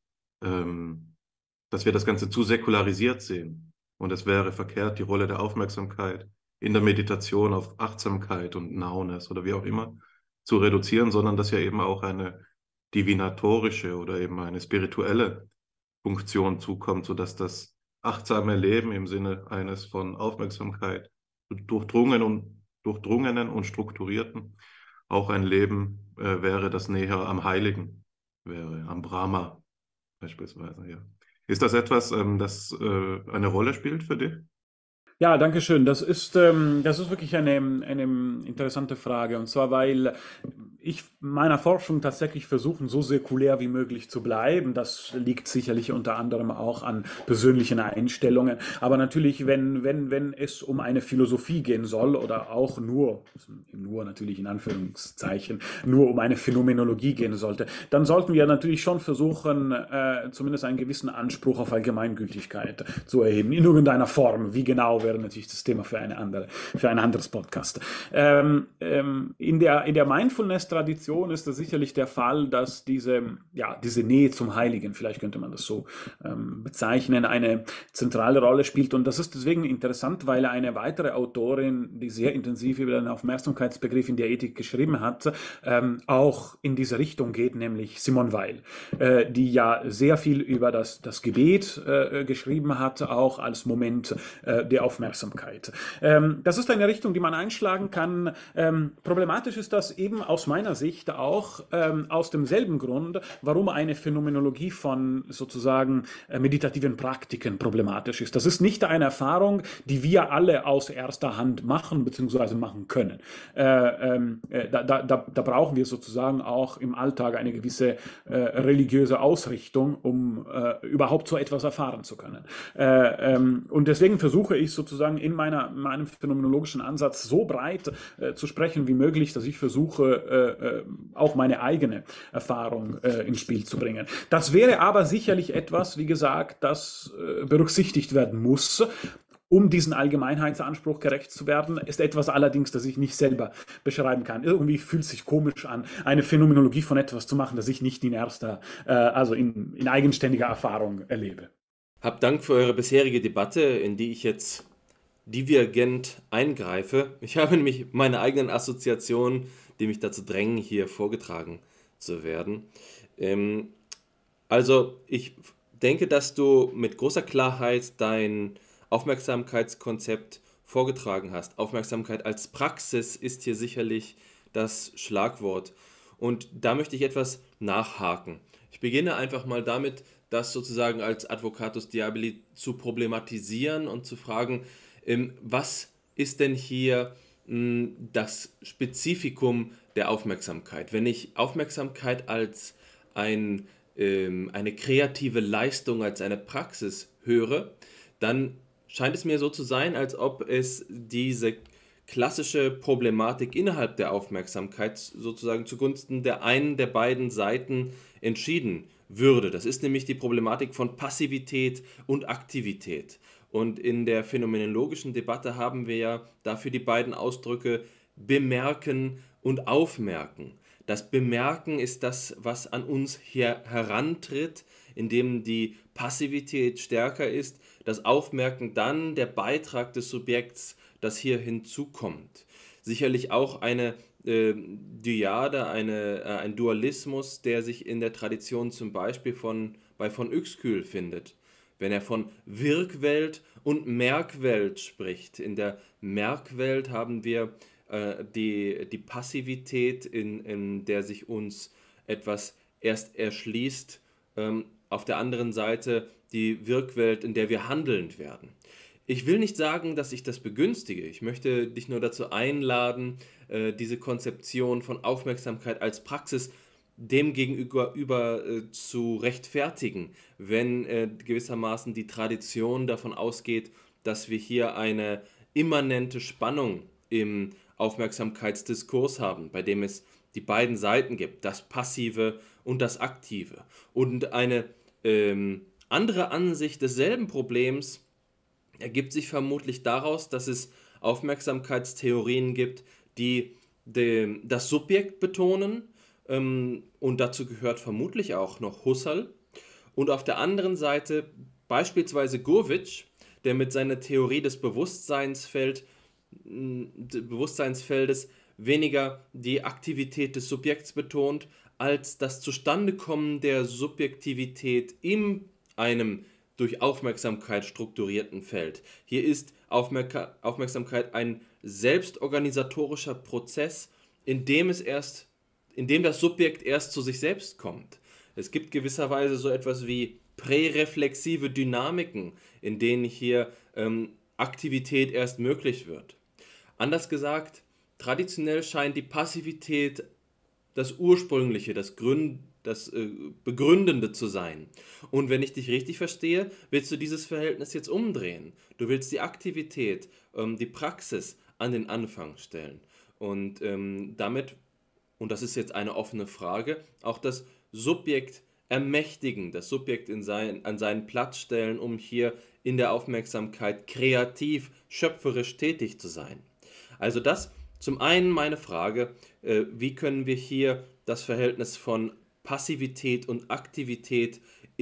dass wir das Ganze zu säkularisiert sehen. Und es wäre verkehrt, die Rolle der Aufmerksamkeit in der Meditation auf Achtsamkeit und Nowness oder wie auch immer zu reduzieren, sondern dass ja eben auch eine divinatorische oder eben eine spirituelle Funktion zukommt, sodass das achtsame Leben im Sinne eines von Aufmerksamkeit durchdrungenen und strukturierten auch ein Leben wäre, das näher am Heiligen wäre, am Brahma beispielsweise. Ja. Ist das etwas, das eine Rolle spielt für dich?
Ja, danke schön. Das ist wirklich eine interessante Frage. Und zwar, weil ich meiner Forschung tatsächlich versuche, so säkulär wie möglich zu bleiben. Das liegt sicherlich unter anderem auch an persönlichen Einstellungen. Aber natürlich, wenn es um eine Philosophie gehen soll oder auch nur natürlich in Anführungszeichen, nur um eine Phänomenologie gehen sollte, dann sollten wir natürlich schon versuchen, zumindest einen gewissen Anspruch auf Allgemeingültigkeit zu erheben. In irgendeiner Form. Wie genau wäre natürlich das Thema für ein anderes Podcast. In der Mindfulness-Tradition ist es sicherlich der Fall, dass diese Nähe zum Heiligen, vielleicht könnte man das so bezeichnen, eine zentrale Rolle spielt. Und das ist deswegen interessant, weil eine weitere Autorin, die sehr intensiv über den Aufmerksamkeitsbegriff in der Ethik geschrieben hat, auch in diese Richtung geht, nämlich Simone Weil, die ja sehr viel über das Gebet geschrieben hat, auch als Moment der Aufmerksamkeit. Das ist eine Richtung, die man einschlagen kann. Problematisch ist das eben aus meiner Sicht auch aus demselben Grund, warum eine Phänomenologie von sozusagen meditativen Praktiken problematisch ist. Das ist nicht eine Erfahrung, die wir alle aus erster Hand machen bzw. machen können. Da brauchen wir sozusagen auch im Alltag eine gewisse religiöse Ausrichtung, um überhaupt so etwas erfahren zu können. Und deswegen versuche ich sozusagen in meinem phänomenologischen Ansatz so breit zu sprechen wie möglich, dass ich versuche, auch meine eigene Erfahrung ins Spiel zu bringen. Das wäre aber sicherlich etwas, wie gesagt, das berücksichtigt werden muss. Um diesen Allgemeinheitsanspruch gerecht zu werden, ist etwas allerdings, das ich nicht selber beschreiben kann. Irgendwie fühlt es sich komisch an, eine Phänomenologie von etwas zu machen, das ich nicht in eigenständiger Erfahrung erlebe.
Hab Dank für eure bisherige Debatte, in die ich jetzt divergent eingreife. Ich habe nämlich meine eigenen Assoziationen, die mich dazu drängen, hier vorgetragen zu werden. Also ich denke, dass du mit großer Klarheit dein Aufmerksamkeitskonzept vorgetragen hast. Aufmerksamkeit als Praxis ist hier sicherlich das Schlagwort. Und da möchte ich etwas nachhaken. Ich beginne einfach mal damit, das sozusagen als Advocatus Diaboli zu problematisieren und zu fragen, was ist denn hier das Spezifikum der Aufmerksamkeit? Wenn ich Aufmerksamkeit als eine kreative Leistung, als eine Praxis höre, dann scheint es mir so zu sein, als ob es diese klassische Problematik innerhalb der Aufmerksamkeit sozusagen zugunsten der einen der beiden Seiten entschieden würde. Das ist nämlich die Problematik von Passivität und Aktivität. Und in der phänomenologischen Debatte haben wir ja dafür die beiden Ausdrücke bemerken und Aufmerken. Das Bemerken ist das, was an uns hier herantritt, indem die Passivität stärker ist. Das Aufmerken dann der Beitrag des Subjekts, das hier hinzukommt. Sicherlich auch eine Dyade, ein Dualismus, der sich in der Tradition zum Beispiel bei von Uexküll findet. Wenn er von Wirkwelt und Merkwelt spricht. In der Merkwelt haben wir die Passivität, in der sich uns etwas erst erschließt. Auf der anderen Seite die Wirkwelt, in der wir handelnd werden. Ich will nicht sagen, dass ich das begünstige. Ich möchte dich nur dazu einladen, diese Konzeption von Aufmerksamkeit als Praxis dem gegenüber zu rechtfertigen, wenn gewissermaßen die Tradition davon ausgeht, dass wir hier eine immanente Spannung im Aufmerksamkeitsdiskurs haben, bei dem es die beiden Seiten gibt, das Passive und das Aktive. Und eine andere Ansicht desselben Problems ergibt sich vermutlich daraus, dass es Aufmerksamkeitstheorien gibt, die das Subjekt betonen, und dazu gehört vermutlich auch noch Husserl. Und auf der anderen Seite beispielsweise Gurwitsch, der mit seiner Theorie des Bewusstseinsfeldes weniger die Aktivität des Subjekts betont, als das Zustandekommen der Subjektivität in einem durch Aufmerksamkeit strukturierten Feld. Hier ist Aufmerksamkeit ein selbstorganisatorischer Prozess, in dem das Subjekt erst zu sich selbst kommt. Es gibt gewisserweise so etwas wie präreflexive Dynamiken, in denen hier Aktivität erst möglich wird. Anders gesagt, traditionell scheint die Passivität das Ursprüngliche, das Begründende zu sein. Und wenn ich dich richtig verstehe, willst du dieses Verhältnis jetzt umdrehen. Du willst die Aktivität, die Praxis an den Anfang stellen. Und damit, und das ist jetzt eine offene Frage, auch das Subjekt ermächtigen, das Subjekt an seinen Platz stellen, um hier in der Aufmerksamkeit kreativ, schöpferisch tätig zu sein. Also das zum einen meine Frage, wie können wir hier das Verhältnis von Passivität und Aktivität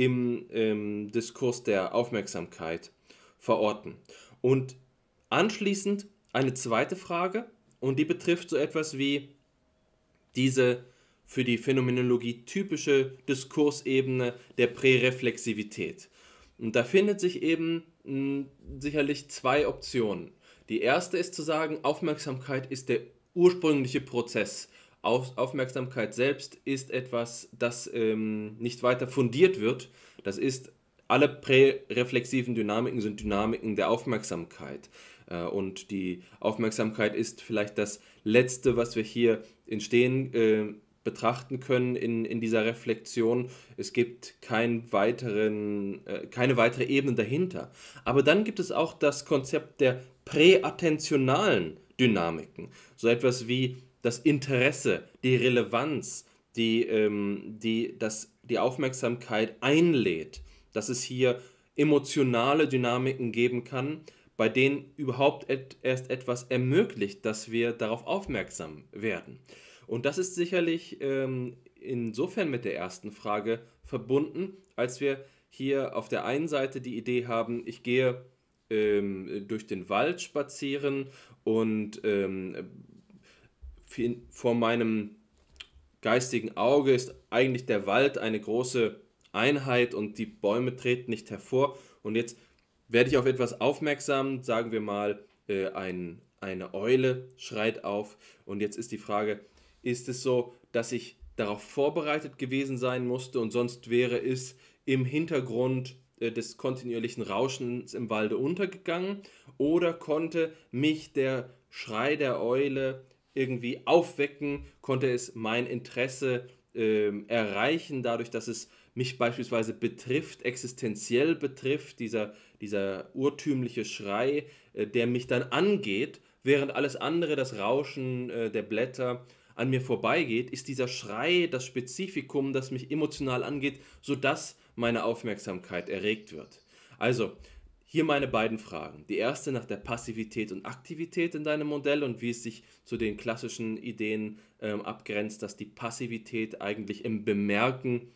im Diskurs der Aufmerksamkeit verorten. Und anschließend eine zweite Frage, und die betrifft so etwas wie diese für die Phänomenologie typische Diskursebene der Präreflexivität. Und da findet sich eben sicherlich zwei Optionen. Die erste ist zu sagen, Aufmerksamkeit ist der ursprüngliche Prozess. Aufmerksamkeit selbst ist etwas, das nicht weiter fundiert wird. Das ist, alle präreflexiven Dynamiken sind Dynamiken der Aufmerksamkeit. Und die Aufmerksamkeit ist vielleicht das Letzte, was wir hier entstehen betrachten können in dieser Reflexion. Es gibt keine weitere Ebene dahinter. Aber dann gibt es auch das Konzept der präattentionalen Dynamiken. So etwas wie das Interesse, die Relevanz, die Aufmerksamkeit einlädt, dass es hier emotionale Dynamiken geben kann, bei denen überhaupt erst etwas ermöglicht, dass wir darauf aufmerksam werden. Und das ist sicherlich insofern mit der ersten Frage verbunden, als wir hier auf der einen Seite die Idee haben, ich gehe durch den Wald spazieren und vor meinem geistigen Auge ist eigentlich der Wald eine große Einheit und die Bäume treten nicht hervor. Und jetzt werde ich auf etwas aufmerksam, sagen wir mal, eine Eule schreit auf. Und jetzt ist die Frage, ist es so, dass ich darauf vorbereitet gewesen sein musste und sonst wäre es im Hintergrund des kontinuierlichen Rauschens im Walde untergegangen? Oder konnte mich der Schrei der Eule irgendwie aufwecken, konnte es mein Interesse erreichen, dadurch, dass es mich beispielsweise betrifft, existenziell betrifft, dieser urtümliche Schrei, der mich dann angeht, während alles andere, das Rauschen der Blätter, an mir vorbeigeht, ist dieser Schrei das Spezifikum, das mich emotional angeht, sodass meine Aufmerksamkeit erregt wird. Also, Hier meine beiden Fragen. Die erste nach der Passivität und Aktivität in deinem Modell und wie es sich zu den klassischen Ideen abgrenzt, dass die Passivität eigentlich im Bemerken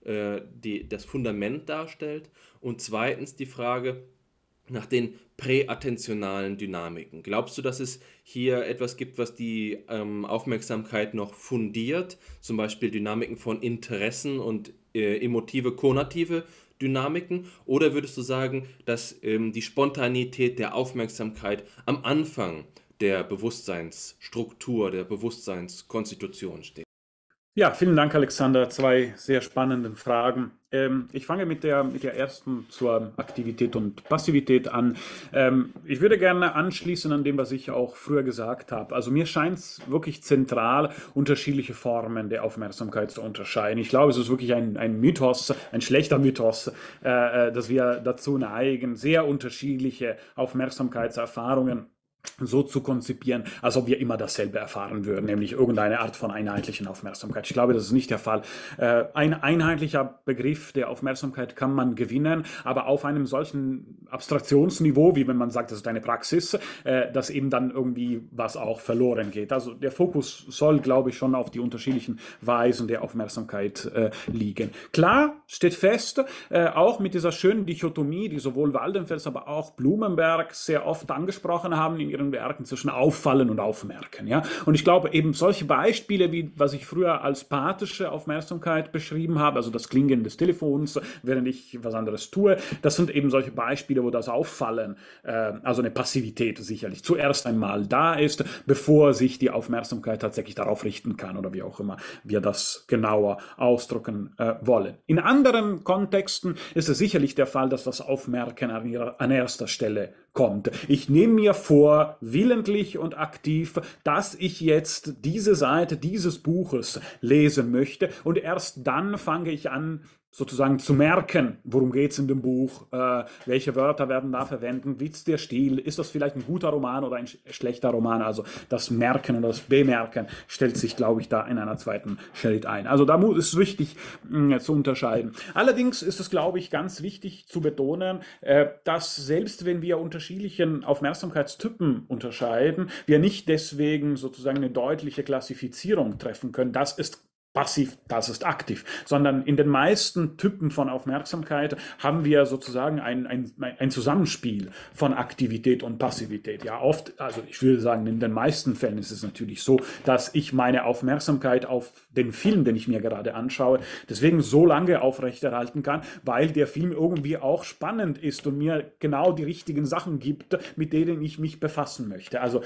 das Fundament darstellt. Und zweitens die Frage nach den präattentionalen Dynamiken. Glaubst du, dass es hier etwas gibt, was die Aufmerksamkeit noch fundiert, zum Beispiel Dynamiken von Interessen und emotive, konative Dynamiken? Oder würdest du sagen, dass die Spontanität der Aufmerksamkeit am Anfang der Bewusstseinsstruktur, der Bewusstseinskonstitution steht?
Ja, vielen Dank, Alexander. Zwei sehr spannende Fragen. Ich fange mit der ersten zur Aktivität und Passivität an. Ich würde gerne anschließen an dem, was ich auch früher gesagt habe. Also mir scheint es wirklich zentral, unterschiedliche Formen der Aufmerksamkeit zu unterscheiden. Ich glaube, es ist wirklich ein Mythos, ein schlechter Mythos, dass wir dazu neigen, sehr unterschiedliche Aufmerksamkeitserfahrungen so zu konzipieren, als ob wir immer dasselbe erfahren würden, nämlich irgendeine Art von einheitlichen Aufmerksamkeit. Ich glaube, das ist nicht der Fall. Ein einheitlicher Begriff der Aufmerksamkeit kann man gewinnen, aber auf einem solchen Abstraktionsniveau, wie wenn man sagt, das ist eine Praxis, dass eben dann irgendwie was auch verloren geht. Also der Fokus soll, glaube ich, schon auf die unterschiedlichen Weisen der Aufmerksamkeit liegen. Klar, steht fest, auch mit dieser schönen Dichotomie, die sowohl Waldenfels, aber auch Blumenberg sehr oft angesprochen haben in ihren Werken, zwischen Auffallen und Aufmerken. Ja? Und ich glaube, eben solche Beispiele, wie was ich früher als pathische Aufmerksamkeit beschrieben habe, also das Klingeln des Telefons, während ich was anderes tue, das sind eben solche Beispiele, wo das Auffallen, also eine Passivität sicherlich zuerst einmal da ist, bevor sich die Aufmerksamkeit tatsächlich darauf richten kann oder wie auch immer wir das genauer ausdrücken wollen. In anderen Kontexten ist es sicherlich der Fall, dass das Aufmerken an erster Stelle kommt. Ich nehme mir vor, willentlich und aktiv, dass ich jetzt diese Seite dieses Buches lesen möchte und erst dann fange ich an, sozusagen zu merken, worum geht es in dem Buch, welche Wörter werden da verwendet, wie ist der Stil, ist das vielleicht ein guter Roman oder ein schlechter Roman, also das Merken und das Bemerken stellt sich, glaube ich, da in einer zweiten Schritt ein. Also da ist es wichtig zu unterscheiden. Allerdings ist es, glaube ich, ganz wichtig zu betonen, dass selbst wenn wir unterschiedlichen Aufmerksamkeitstypen unterscheiden, wir nicht deswegen sozusagen eine deutliche Klassifizierung treffen können. Das ist passiv, das ist aktiv, sondern in den meisten Typen von Aufmerksamkeit haben wir sozusagen ein Zusammenspiel von Aktivität und Passivität. Ja, oft, also ich würde sagen, in den meisten Fällen ist es natürlich so, dass ich meine Aufmerksamkeit auf den Film, den ich mir gerade anschaue, deswegen so lange aufrechterhalten kann, weil der Film irgendwie auch spannend ist und mir genau die richtigen Sachen gibt, mit denen ich mich befassen möchte. Also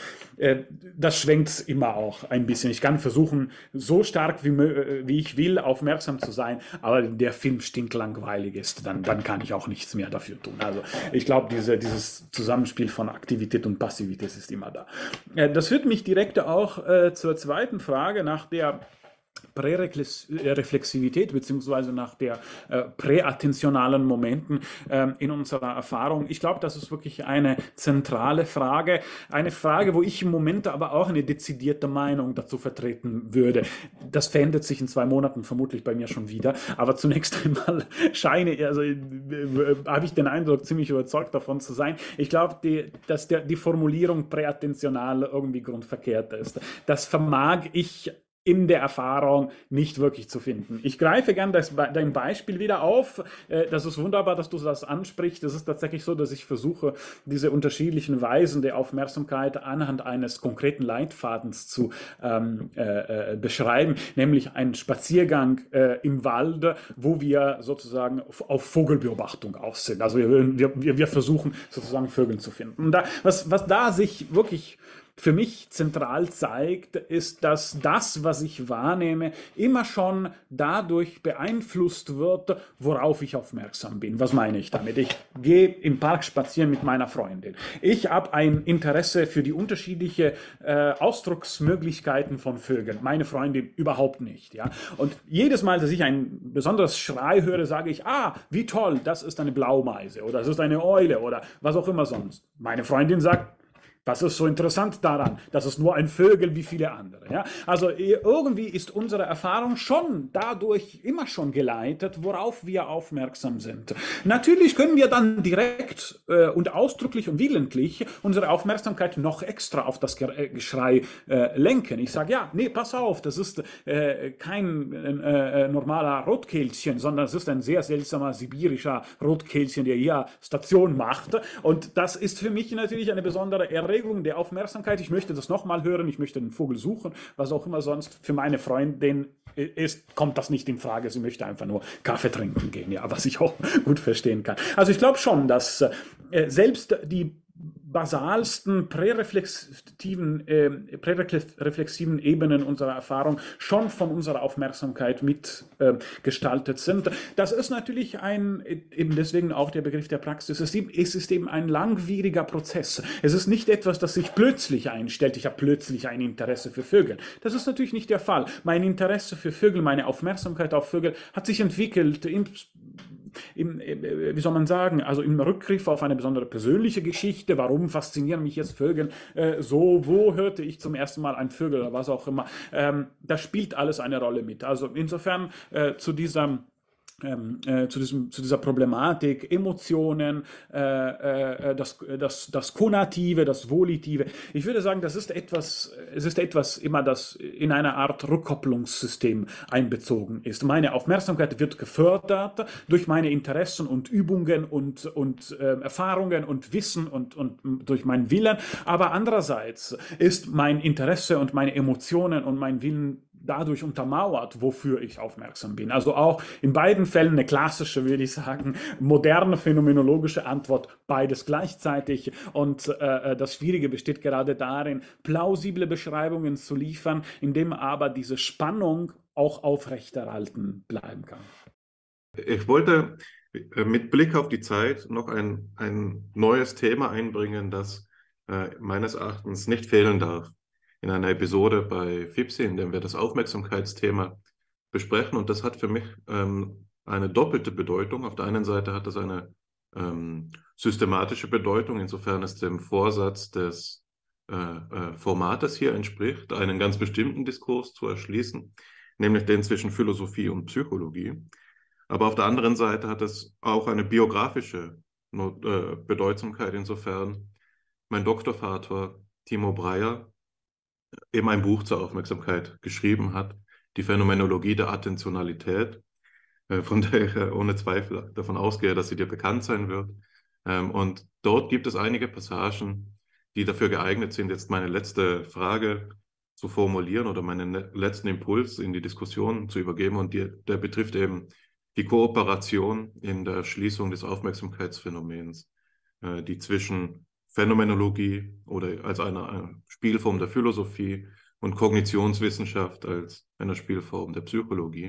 das schwenkt immer auch ein bisschen. Ich kann versuchen, so stark wie ich will, aufmerksam zu sein, aber wenn der Film stinklangweilig ist, dann kann ich auch nichts mehr dafür tun. Also ich glaube, dieses Zusammenspiel von Aktivität und Passivität ist immer da. Das führt mich direkt auch zur zweiten Frage nach der Präreflexivität beziehungsweise nach der präattentionalen Momenten in unserer Erfahrung. Ich glaube, das ist wirklich eine zentrale Frage. Eine Frage, wo ich im Moment aber auch eine dezidierte Meinung dazu vertreten würde. Das verändert sich in 2 Monaten vermutlich bei mir schon wieder. Aber zunächst einmal habe ich den Eindruck, ziemlich überzeugt davon zu sein. Ich glaube, dass die Formulierung präattentional irgendwie grundverkehrt ist. Das vermag ich in der Erfahrung nicht wirklich zu finden. Ich greife gern dein Beispiel wieder auf. Das ist wunderbar, dass du das ansprichst. Es ist tatsächlich so, dass ich versuche, diese unterschiedlichen Weisen der Aufmerksamkeit anhand eines konkreten Leitfadens zu beschreiben, nämlich einen Spaziergang im Wald, wo wir sozusagen auf Vogelbeobachtung aus sind. Also wir versuchen sozusagen Vögel zu finden. Und was da sich wirklich für mich zentral zeigt, ist, dass das, was ich wahrnehme, immer schon dadurch beeinflusst wird, worauf ich aufmerksam bin. Was meine ich damit? Ich gehe im Park spazieren mit meiner Freundin. Ich habe ein Interesse für die unterschiedlichen Ausdrucksmöglichkeiten von Vögeln. Meine Freundin überhaupt nicht. Ja? Und jedes Mal, dass ich ein besonderes Schrei höre, sage ich, wie toll, das ist eine Blaumeise oder das ist eine Eule oder was auch immer sonst. Meine Freundin sagt, Was ist so interessant daran? Das ist nur ein Vögel wie viele andere. Ja? Also irgendwie ist unsere Erfahrung schon dadurch immer schon geleitet, worauf wir aufmerksam sind. Natürlich können wir dann direkt und ausdrücklich und willentlich unsere Aufmerksamkeit noch extra auf das Geschrei lenken. Ich sage, ja, nee, pass auf, das ist kein normaler Rotkehlchen, sondern es ist ein sehr seltsamer sibirischer Rotkehlchen, der hier Station macht. Und das ist für mich natürlich eine besondere Erregung der Aufmerksamkeit. Ich möchte das nochmal hören, ich möchte den Vogel suchen, was auch immer sonst. Für meine Freundin kommt das nicht in Frage. Sie möchte einfach nur Kaffee trinken gehen, ja, was ich auch gut verstehen kann. Also ich glaube schon, dass selbst die basalsten präreflexiven Ebenen unserer Erfahrung schon von unserer Aufmerksamkeit mitgestaltet sind. Das ist natürlich eben deswegen auch der Begriff der Praxis. Es ist eben ein langwieriger Prozess. Es ist nicht etwas, das sich plötzlich einstellt. Ich habe plötzlich ein Interesse für Vögel. Das ist natürlich nicht der Fall. Mein Interesse für Vögel, meine Aufmerksamkeit auf Vögel hat sich entwickelt wie soll man sagen, also im Rückgriff auf eine besondere persönliche Geschichte. Warum faszinieren mich jetzt Vögel so? Wo hörte ich zum ersten Mal einen Vögel oder was auch immer? Das spielt alles eine Rolle mit. Also insofern zu dieser Problematik, Emotionen, das Konative, das Volitive. Ich würde sagen, es ist etwas immer, das in einer Art Rückkopplungssystem einbezogen ist. Meine Aufmerksamkeit wird gefördert durch meine Interessen und Übungen und Erfahrungen und Wissen und durch meinen Willen. Aber andererseits ist mein Interesse und meine Emotionen und mein Willen dadurch untermauert, wofür ich aufmerksam bin. Also auch in beiden Fällen eine klassische, würde ich sagen, moderne phänomenologische Antwort, beides gleichzeitig. Und das Schwierige besteht gerade darin, plausible Beschreibungen zu liefern, indem aber diese Spannung auch aufrechterhalten bleiben kann.
Ich wollte mit Blick auf die Zeit noch ein neues Thema einbringen, das meines Erachtens nicht fehlen darf in einer Episode bei FIPSI, in der wir das Aufmerksamkeitsthema besprechen. Und das hat für mich eine doppelte Bedeutung. Auf der einen Seite hat es eine systematische Bedeutung, insofern es dem Vorsatz des Formates hier entspricht, einen ganz bestimmten Diskurs zu erschließen, nämlich den zwischen Philosophie und Psychologie. Aber auf der anderen Seite hat es auch eine biografische Bedeutsamkeit, insofern mein Doktorvater Timo Breyer eben ein Buch zur Aufmerksamkeit geschrieben hat, die Phänomenologie der Attentionalität, von der ich ohne Zweifel davon ausgehe, dass sie dir bekannt sein wird. Und dort gibt es einige Passagen, die dafür geeignet sind, jetzt meine letzte Frage zu formulieren oder meinen letzten Impuls in die Diskussion zu übergeben. Und der betrifft eben die Kooperation in der Erschließung des Aufmerksamkeitsphänomens, die zwischen Phänomenologie oder als einer Spielform der Philosophie und Kognitionswissenschaft als einer Spielform der Psychologie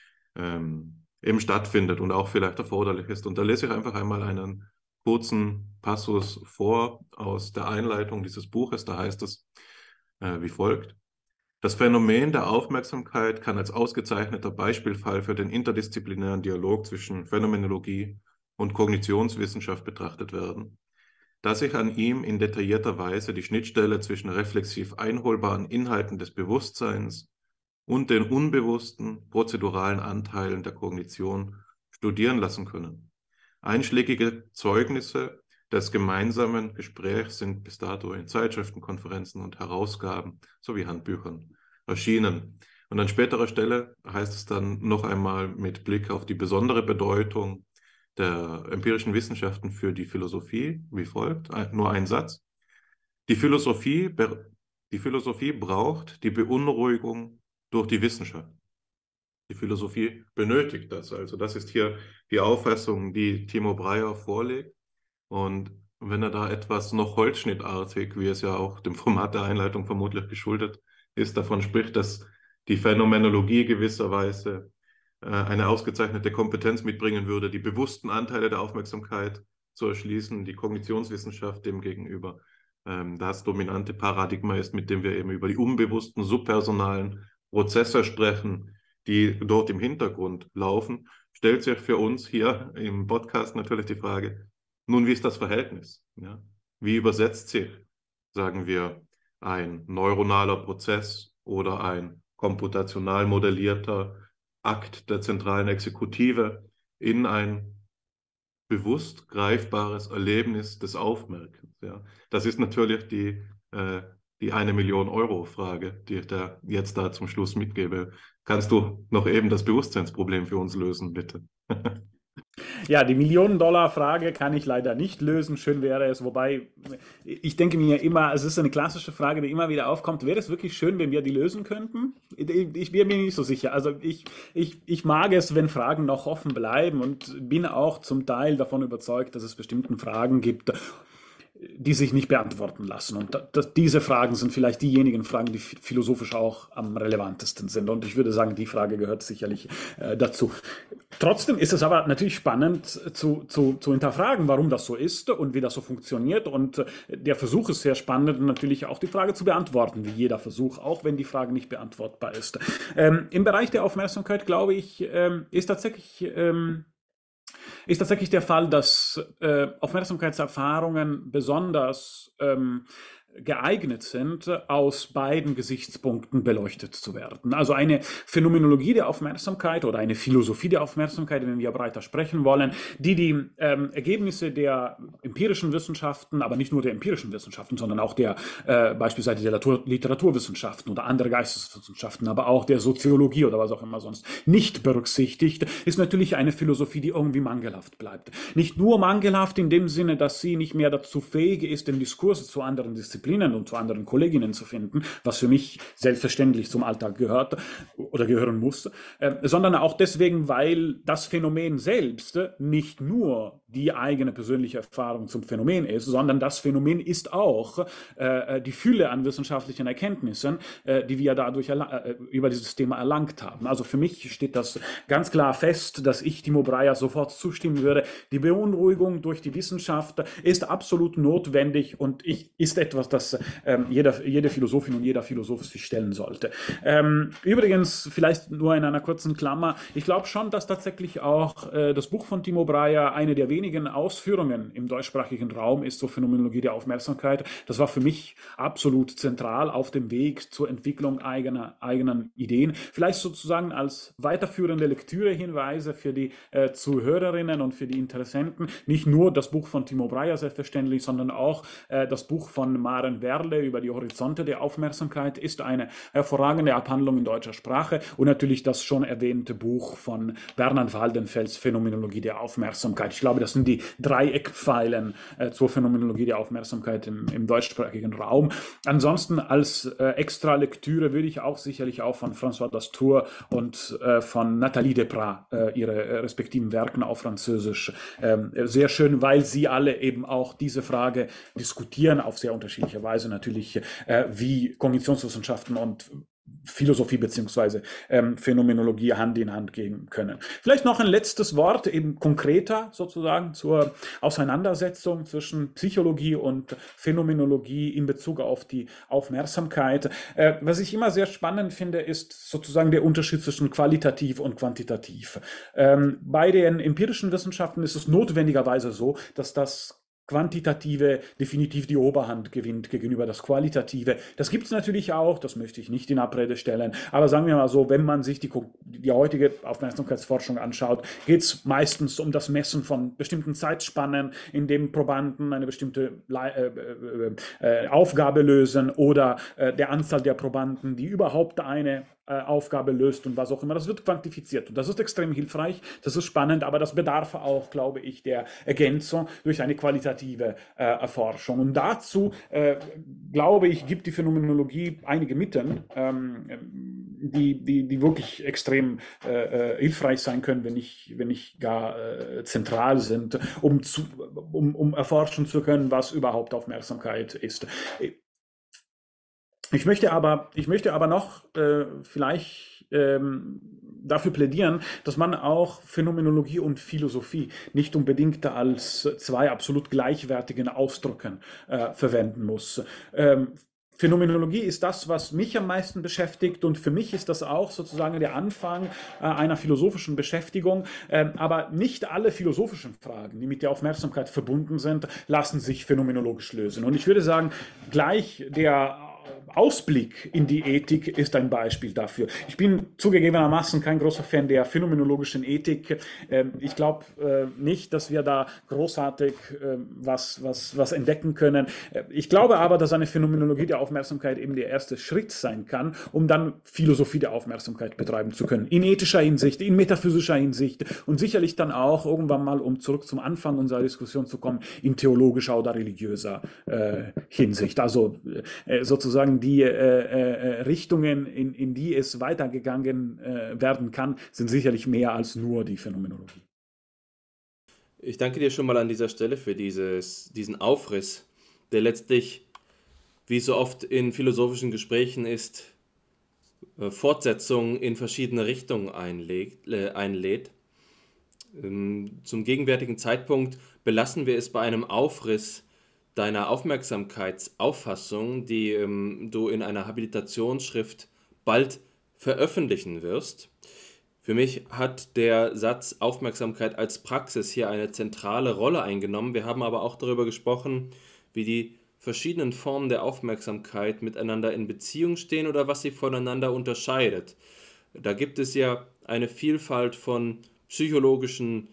eben stattfindet und auch vielleicht erforderlich ist. Und da lese ich einfach einmal einen kurzen Passus vor aus der Einleitung dieses Buches. Da heißt es wie folgt: Das Phänomen der Aufmerksamkeit kann als ausgezeichneter Beispielfall für den interdisziplinären Dialog zwischen Phänomenologie und Kognitionswissenschaft betrachtet werden, da sich an ihm in detaillierter Weise die Schnittstelle zwischen reflexiv einholbaren Inhalten des Bewusstseins und den unbewussten prozeduralen Anteilen der Kognition studieren lassen können. Einschlägige Zeugnisse des gemeinsamen Gesprächs sind bis dato in Zeitschriften, Konferenzen und Herausgaben sowie Handbüchern erschienen. Und an späterer Stelle heißt es dann noch einmal mit Blick auf die besondere Bedeutung der empirischen Wissenschaften für die Philosophie wie folgt, nur ein Satz: Die Philosophie braucht die Beunruhigung durch die Wissenschaft. Die Philosophie benötigt das. Also das ist hier die Auffassung, die Timo Breyer vorlegt. Und wenn er da etwas noch holzschnittartig, wie es ja auch dem Format der Einleitung vermutlich geschuldet ist, davon spricht, dass die Phänomenologie gewisserweise eine ausgezeichnete Kompetenz mitbringen würde, die bewussten Anteile der Aufmerksamkeit zu erschließen, die Kognitionswissenschaft demgegenüber das dominante Paradigma ist, mit dem wir eben über die unbewussten, subpersonalen Prozesse sprechen, die dort im Hintergrund laufen, stellt sich für uns hier im Podcast natürlich die Frage: Nun, wie ist das Verhältnis? Ja? Wie übersetzt sich sagen wir, ein neuronaler Prozess oder ein komputational modellierter Akt der zentralen Exekutive in ein bewusst greifbares Erlebnis des Aufmerkens. Ja. Das ist natürlich die 1 Million Euro Frage, die ich da jetzt zum Schluss mitgebe. Kannst du noch eben das Bewusstseinsproblem für uns lösen, bitte?
Ja, die Millionen-Dollar-Frage kann ich leider nicht lösen. Schön wäre es, wobei ich denke mir immer, es ist eine klassische Frage, die immer wieder aufkommt. Wäre es wirklich schön, wenn wir die lösen könnten? Ich bin mir nicht so sicher. Also ich mag es, wenn Fragen noch offen bleiben und bin auch zum Teil davon überzeugt, dass es bestimmten Fragen gibt, die sich nicht beantworten lassen. Und diese Fragen sind vielleicht diejenigen Fragen, die philosophisch auch am relevantesten sind. Und ich würde sagen, die Frage gehört sicherlich dazu. Trotzdem ist es aber natürlich spannend zu hinterfragen, warum das so ist und wie das so funktioniert. Und der Versuch ist sehr spannend, natürlich auch die Frage zu beantworten, wie jeder Versuch, auch wenn die Frage nicht beantwortbar ist. Im Bereich der Aufmerksamkeit, glaube ich, ist tatsächlich der Fall, dass Aufmerksamkeitserfahrungen besonders geeignet sind, aus beiden Gesichtspunkten beleuchtet zu werden. Also eine Phänomenologie der Aufmerksamkeit oder eine Philosophie der Aufmerksamkeit, wenn wir breiter sprechen wollen, die Ergebnisse der empirischen Wissenschaften, aber nicht nur der empirischen Wissenschaften, sondern auch der beispielsweise der Literaturwissenschaften oder andere Geisteswissenschaften, aber auch der Soziologie oder was auch immer sonst nicht berücksichtigt, ist natürlich eine Philosophie, die irgendwie mangelhaft bleibt. Nicht nur mangelhaft in dem Sinne, dass sie nicht mehr dazu fähig ist, den Diskurs zu anderen Disziplinen und zu anderen Kolleginnen zu finden, was für mich selbstverständlich zum Alltag gehört oder gehören muss, sondern auch deswegen, weil das Phänomen selbst nicht nur die eigene persönliche Erfahrung zum Phänomen ist, sondern das Phänomen ist auch die Fülle an wissenschaftlichen Erkenntnissen, die wir dadurch über dieses Thema erlangt haben. Also für mich steht das ganz klar fest, dass ich Timo Breyer sofort zustimmen würde. Die Beunruhigung durch die Wissenschaft ist absolut notwendig und ist etwas, das jede Philosophin und jeder Philosoph sich stellen sollte. Übrigens, vielleicht nur in einer kurzen Klammer, ich glaube schon, dass tatsächlich auch das Buch von Timo Breyer eine der wenigen Ausführungen im deutschsprachigen Raum ist zur Phänomenologie der Aufmerksamkeit. Das war für mich absolut zentral auf dem Weg zur Entwicklung eigenen Ideen. Vielleicht sozusagen als weiterführende Lektüre-Hinweise für die Zuhörerinnen und für die Interessenten. Nicht nur das Buch von Timo Breyer selbstverständlich, sondern auch das Buch von Maren Werle über die Horizonte der Aufmerksamkeit ist eine hervorragende Abhandlung in deutscher Sprache und natürlich das schon erwähnte Buch von Bernhard Waldenfels Phänomenologie der Aufmerksamkeit. Ich glaube, das sind die 3 Eckpfeilen zur Phänomenologie der Aufmerksamkeit im deutschsprachigen Raum. Ansonsten als extra Lektüre würde ich auch sicherlich auch von François Dastour und von Nathalie Desprat ihre respektiven Werken auf Französisch sehr schön, weil sie alle eben auch diese Frage diskutieren auf sehr unterschiedliche Weise natürlich, wie Kognitionswissenschaften und Philosophie bzw. Phänomenologie Hand in Hand gehen können. Vielleicht noch ein letztes Wort, eben konkreter sozusagen zur Auseinandersetzung zwischen Psychologie und Phänomenologie in Bezug auf die Aufmerksamkeit. Was ich immer sehr spannend finde, ist sozusagen der Unterschied zwischen qualitativ und quantitativ. Bei den empirischen Wissenschaften ist es notwendigerweise so, dass das Quantitative definitiv die Oberhand gewinnt gegenüber das Qualitative. Das gibt es natürlich auch, das möchte ich nicht in Abrede stellen, aber sagen wir mal so, wenn man sich die heutige Aufmerksamkeitsforschung anschaut, geht es meistens um das Messen von bestimmten Zeitspannen, in dem Probanden eine bestimmte Aufgabe lösen oder der Anzahl der Probanden, die überhaupt eine Aufgabe löst und was auch immer. Das wird quantifiziert und das ist extrem hilfreich, das ist spannend, aber das bedarf auch, glaube ich, der Ergänzung durch eine qualitative Erforschung. Und dazu, glaube ich, gibt die Phänomenologie einige Mittel, die wirklich extrem hilfreich sein können, wenn nicht gar zentral sind, um erforschen zu können, was überhaupt Aufmerksamkeit ist. Ich möchte aber noch vielleicht dafür plädieren, dass man auch Phänomenologie und Philosophie nicht unbedingt als 2 absolut gleichwertigen Ausdrücken verwenden muss. Phänomenologie ist das, was mich am meisten beschäftigt, und für mich ist das auch sozusagen der Anfang einer philosophischen Beschäftigung. Aber nicht alle philosophischen Fragen, die mit der Aufmerksamkeit verbunden sind, lassen sich phänomenologisch lösen. Und ich würde sagen, gleich der Ausblick in die Ethik ist ein Beispiel dafür. Ich bin zugegebenermaßen kein großer Fan der phänomenologischen Ethik. Ich glaube nicht, dass wir da großartig was entdecken können. Ich glaube aber, dass eine Phänomenologie der Aufmerksamkeit eben der erste Schritt sein kann, um dann Philosophie der Aufmerksamkeit betreiben zu können. In ethischer Hinsicht, in metaphysischer Hinsicht und sicherlich dann auch irgendwann mal, um zurück zum Anfang unserer Diskussion zu kommen, in theologischer oder religiöser Hinsicht. Also sozusagen die Richtungen, in die es weitergegangen werden kann, sind sicherlich mehr als nur die Phänomenologie.
Ich danke dir schon mal an dieser Stelle für diesen Aufriss, der letztlich, wie so oft in philosophischen Gesprächen ist, Fortsetzungen in verschiedene Richtungen einlädt. Zum gegenwärtigen Zeitpunkt belassen wir es bei einem Aufriss deiner Aufmerksamkeitsauffassung, die du in einer Habilitationsschrift bald veröffentlichen wirst. Für mich hat der Satz Aufmerksamkeit als Praxis hier eine zentrale Rolle eingenommen. Wir haben aber auch darüber gesprochen, wie die verschiedenen Formen der Aufmerksamkeit miteinander in Beziehung stehen oder was sie voneinander unterscheidet. Da gibt es ja eine Vielfalt von psychologischen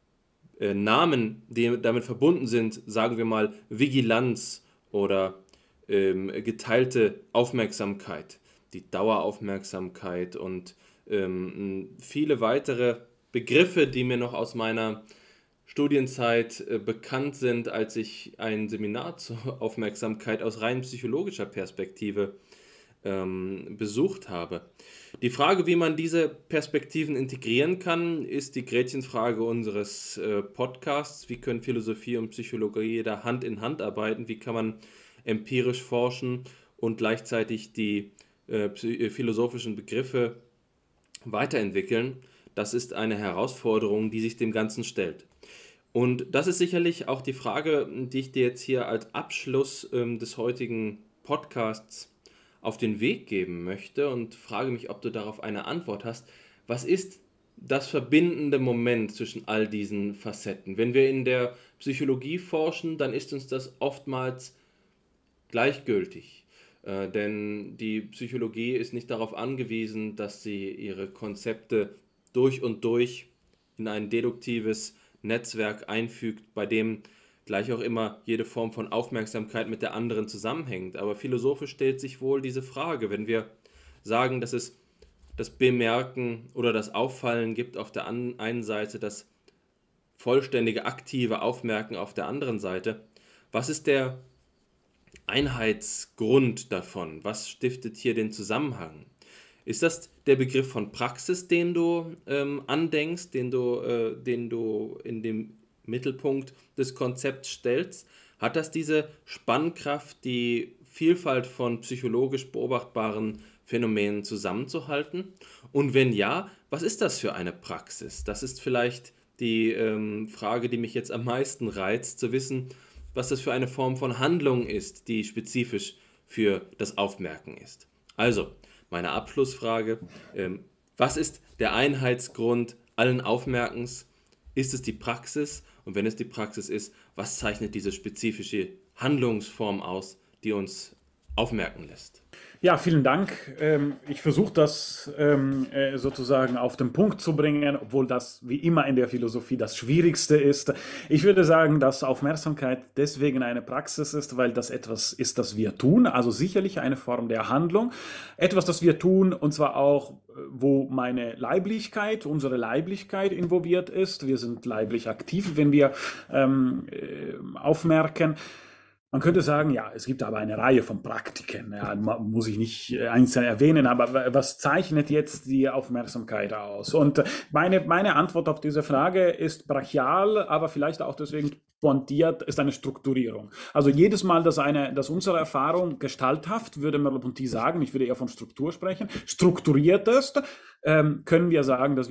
Namen, die damit verbunden sind, sagen wir mal Vigilanz oder geteilte Aufmerksamkeit, die Daueraufmerksamkeit und viele weitere Begriffe, die mir noch aus meiner Studienzeit bekannt sind, als ich ein Seminar zur Aufmerksamkeit aus rein psychologischer Perspektive besucht habe. Die Frage, wie man diese Perspektiven integrieren kann, ist die Gretchenfrage unseres Podcasts. Wie können Philosophie und Psychologie da Hand in Hand arbeiten? Wie kann man empirisch forschen und gleichzeitig die philosophischen Begriffe weiterentwickeln? Das ist eine Herausforderung, die sich dem Ganzen stellt. Und das ist sicherlich auch die Frage, die ich dir jetzt hier als Abschluss des heutigen Podcasts auf den Weg geben möchte und frage mich, ob du darauf eine Antwort hast. Was ist das verbindende Moment zwischen all diesen Facetten? Wenn wir in der Psychologie forschen, dann ist uns das oftmals gleichgültig. Denn die Psychologie ist nicht darauf angewiesen, dass sie ihre Konzepte durch und durch in ein deduktives Netzwerk einfügt, bei dem gleich auch immer jede Form von Aufmerksamkeit mit der anderen zusammenhängt. Aber philosophisch stellt sich wohl diese Frage, wenn wir sagen, dass es das Bemerken oder das Auffallen gibt auf der einen Seite, das vollständige aktive Aufmerken auf der anderen Seite. Was ist der Einheitsgrund davon? Was stiftet hier den Zusammenhang? Ist das der Begriff von Praxis, den du andenkst, den du in dem Mittelpunkt des Konzepts stellst? Hat das diese Spannkraft, die Vielfalt von psychologisch beobachtbaren Phänomenen zusammenzuhalten? Und wenn ja, was ist das für eine Praxis? Das ist vielleicht die Frage, die mich jetzt am meisten reizt, zu wissen, was das für eine Form von Handlung ist, die spezifisch für das Aufmerken ist. Also, meine Abschlussfrage, was ist der Einheitsgrund allen Aufmerkens? Ist es die Praxis? Und wenn es die Praxis ist, was zeichnet diese spezifische Handlungsform aus, die uns aufmerken lässt?
Ja, vielen Dank. Ich versuche das sozusagen auf den Punkt zu bringen, obwohl das wie immer in der Philosophie das Schwierigste ist. Ich würde sagen, dass Aufmerksamkeit deswegen eine Praxis ist, weil das etwas ist, das wir tun, also sicherlich eine Form der Handlung. Etwas, das wir tun, und zwar auch, wo meine Leiblichkeit, unsere Leiblichkeit involviert ist. Wir sind leiblich aktiv, wenn wir aufmerken. Man könnte sagen, ja, es gibt aber eine Reihe von Praktiken, ja, muss ich nicht einzeln erwähnen, aber was zeichnet jetzt die Aufmerksamkeit aus? Und meine Antwort auf diese Frage ist brachial, aber vielleicht auch deswegen pointiert, ist eine Strukturierung. Also jedes Mal, dass unsere Erfahrung gestalthaft, würde Merleau-Ponty sagen, ich würde eher von Struktur sprechen, strukturiert ist, können wir sagen, dass wir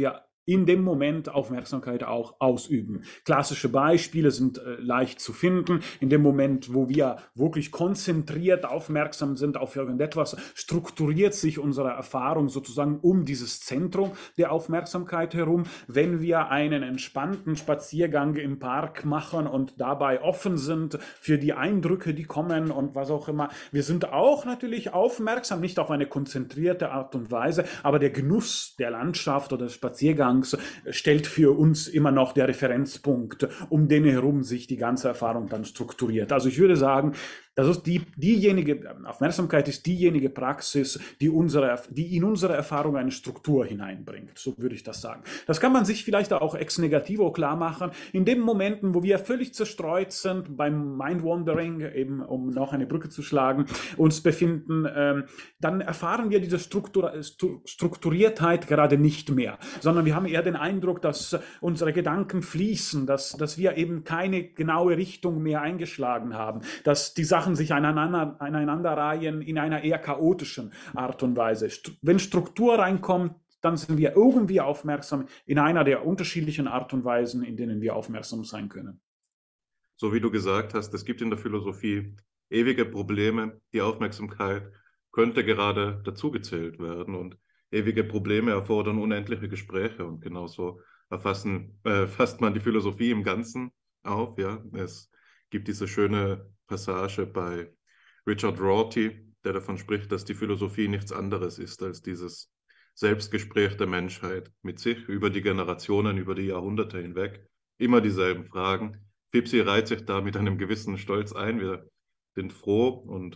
in dem Moment Aufmerksamkeit auch ausüben. Klassische Beispiele sind leicht zu finden. In dem Moment, wo wir wirklich konzentriert aufmerksam sind auf irgendetwas, strukturiert sich unsere Erfahrung sozusagen um dieses Zentrum der Aufmerksamkeit herum. Wenn wir einen entspannten Spaziergang im Park machen und dabei offen sind für die Eindrücke, die kommen und was auch immer, wir sind auch natürlich aufmerksam, nicht auf eine konzentrierte Art und Weise, aber der Genuss der Landschaft oder des Spaziergangs stellt für uns immer noch der Referenzpunkt, um den herum sich die ganze Erfahrung dann strukturiert. Also ich würde sagen, das ist diejenige Aufmerksamkeit ist diejenige Praxis, die in unsere Erfahrung eine Struktur hineinbringt. So würde ich das sagen. Das kann man sich vielleicht auch ex negativo klar machen. In den Momenten, wo wir völlig zerstreut sind, beim Mind-Wandering, eben um noch eine Brücke zu schlagen, uns befinden, dann erfahren wir diese Strukturiertheit gerade nicht mehr, sondern wir haben eher den Eindruck, dass unsere Gedanken fließen, dass wir eben keine genaue Richtung mehr eingeschlagen haben, dass die Sachen sich aneinanderreihen in einer eher chaotischen Art und Weise. Wenn Struktur reinkommt, dann sind wir irgendwie aufmerksam in einer der unterschiedlichen Art und Weisen, in denen wir aufmerksam sein können.
So wie du gesagt hast, es gibt in der Philosophie ewige Probleme. Die Aufmerksamkeit könnte gerade dazugezählt werden und ewige Probleme erfordern unendliche Gespräche und genauso fasst man die Philosophie im Ganzen auf. Ja? Es gibt diese schöne Passage bei Richard Rorty, der davon spricht, dass die Philosophie nichts anderes ist als dieses Selbstgespräch der Menschheit mit sich über die Generationen, über die Jahrhunderte hinweg. Immer dieselben Fragen. Fipsi reiht sich da mit einem gewissen Stolz ein. Wir sind froh und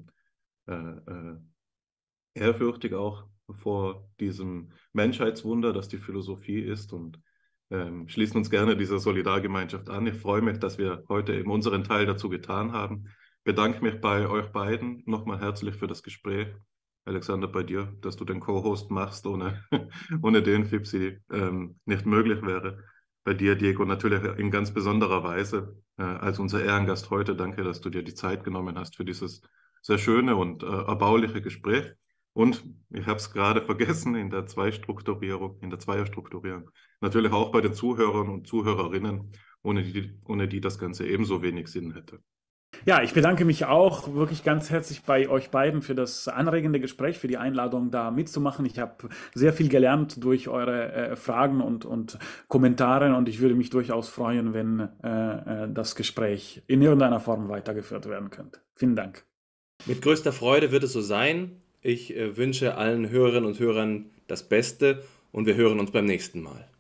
ehrfürchtig auch vor diesem Menschheitswunder, das die Philosophie ist und schließen uns gerne dieser Solidargemeinschaft an. Ich freue mich, dass wir heute eben unseren Teil dazu getan haben. Bedanke mich bei euch beiden nochmal herzlich für das Gespräch. Alexander, bei dir, dass du den Co-Host machst, ohne den Fipsi nicht möglich wäre. Bei dir, Diego, natürlich in ganz besonderer Weise als unser Ehrengast heute. Danke, dass du dir die Zeit genommen hast für dieses sehr schöne und erbauliche Gespräch. Und ich habe es gerade vergessen in der Zweierstrukturierung, natürlich auch bei den Zuhörern und Zuhörerinnen, ohne die das Ganze ebenso wenig Sinn hätte.
Ja, ich bedanke mich auch wirklich ganz herzlich bei euch beiden für das anregende Gespräch, für die Einladung, da mitzumachen. Ich habe sehr viel gelernt durch eure Fragen und Kommentare und ich würde mich durchaus freuen, wenn das Gespräch in irgendeiner Form weitergeführt werden könnte. Vielen Dank.
Mit größter Freude wird es so sein. Ich wünsche allen Hörerinnen und Hörern das Beste und wir hören uns beim nächsten Mal.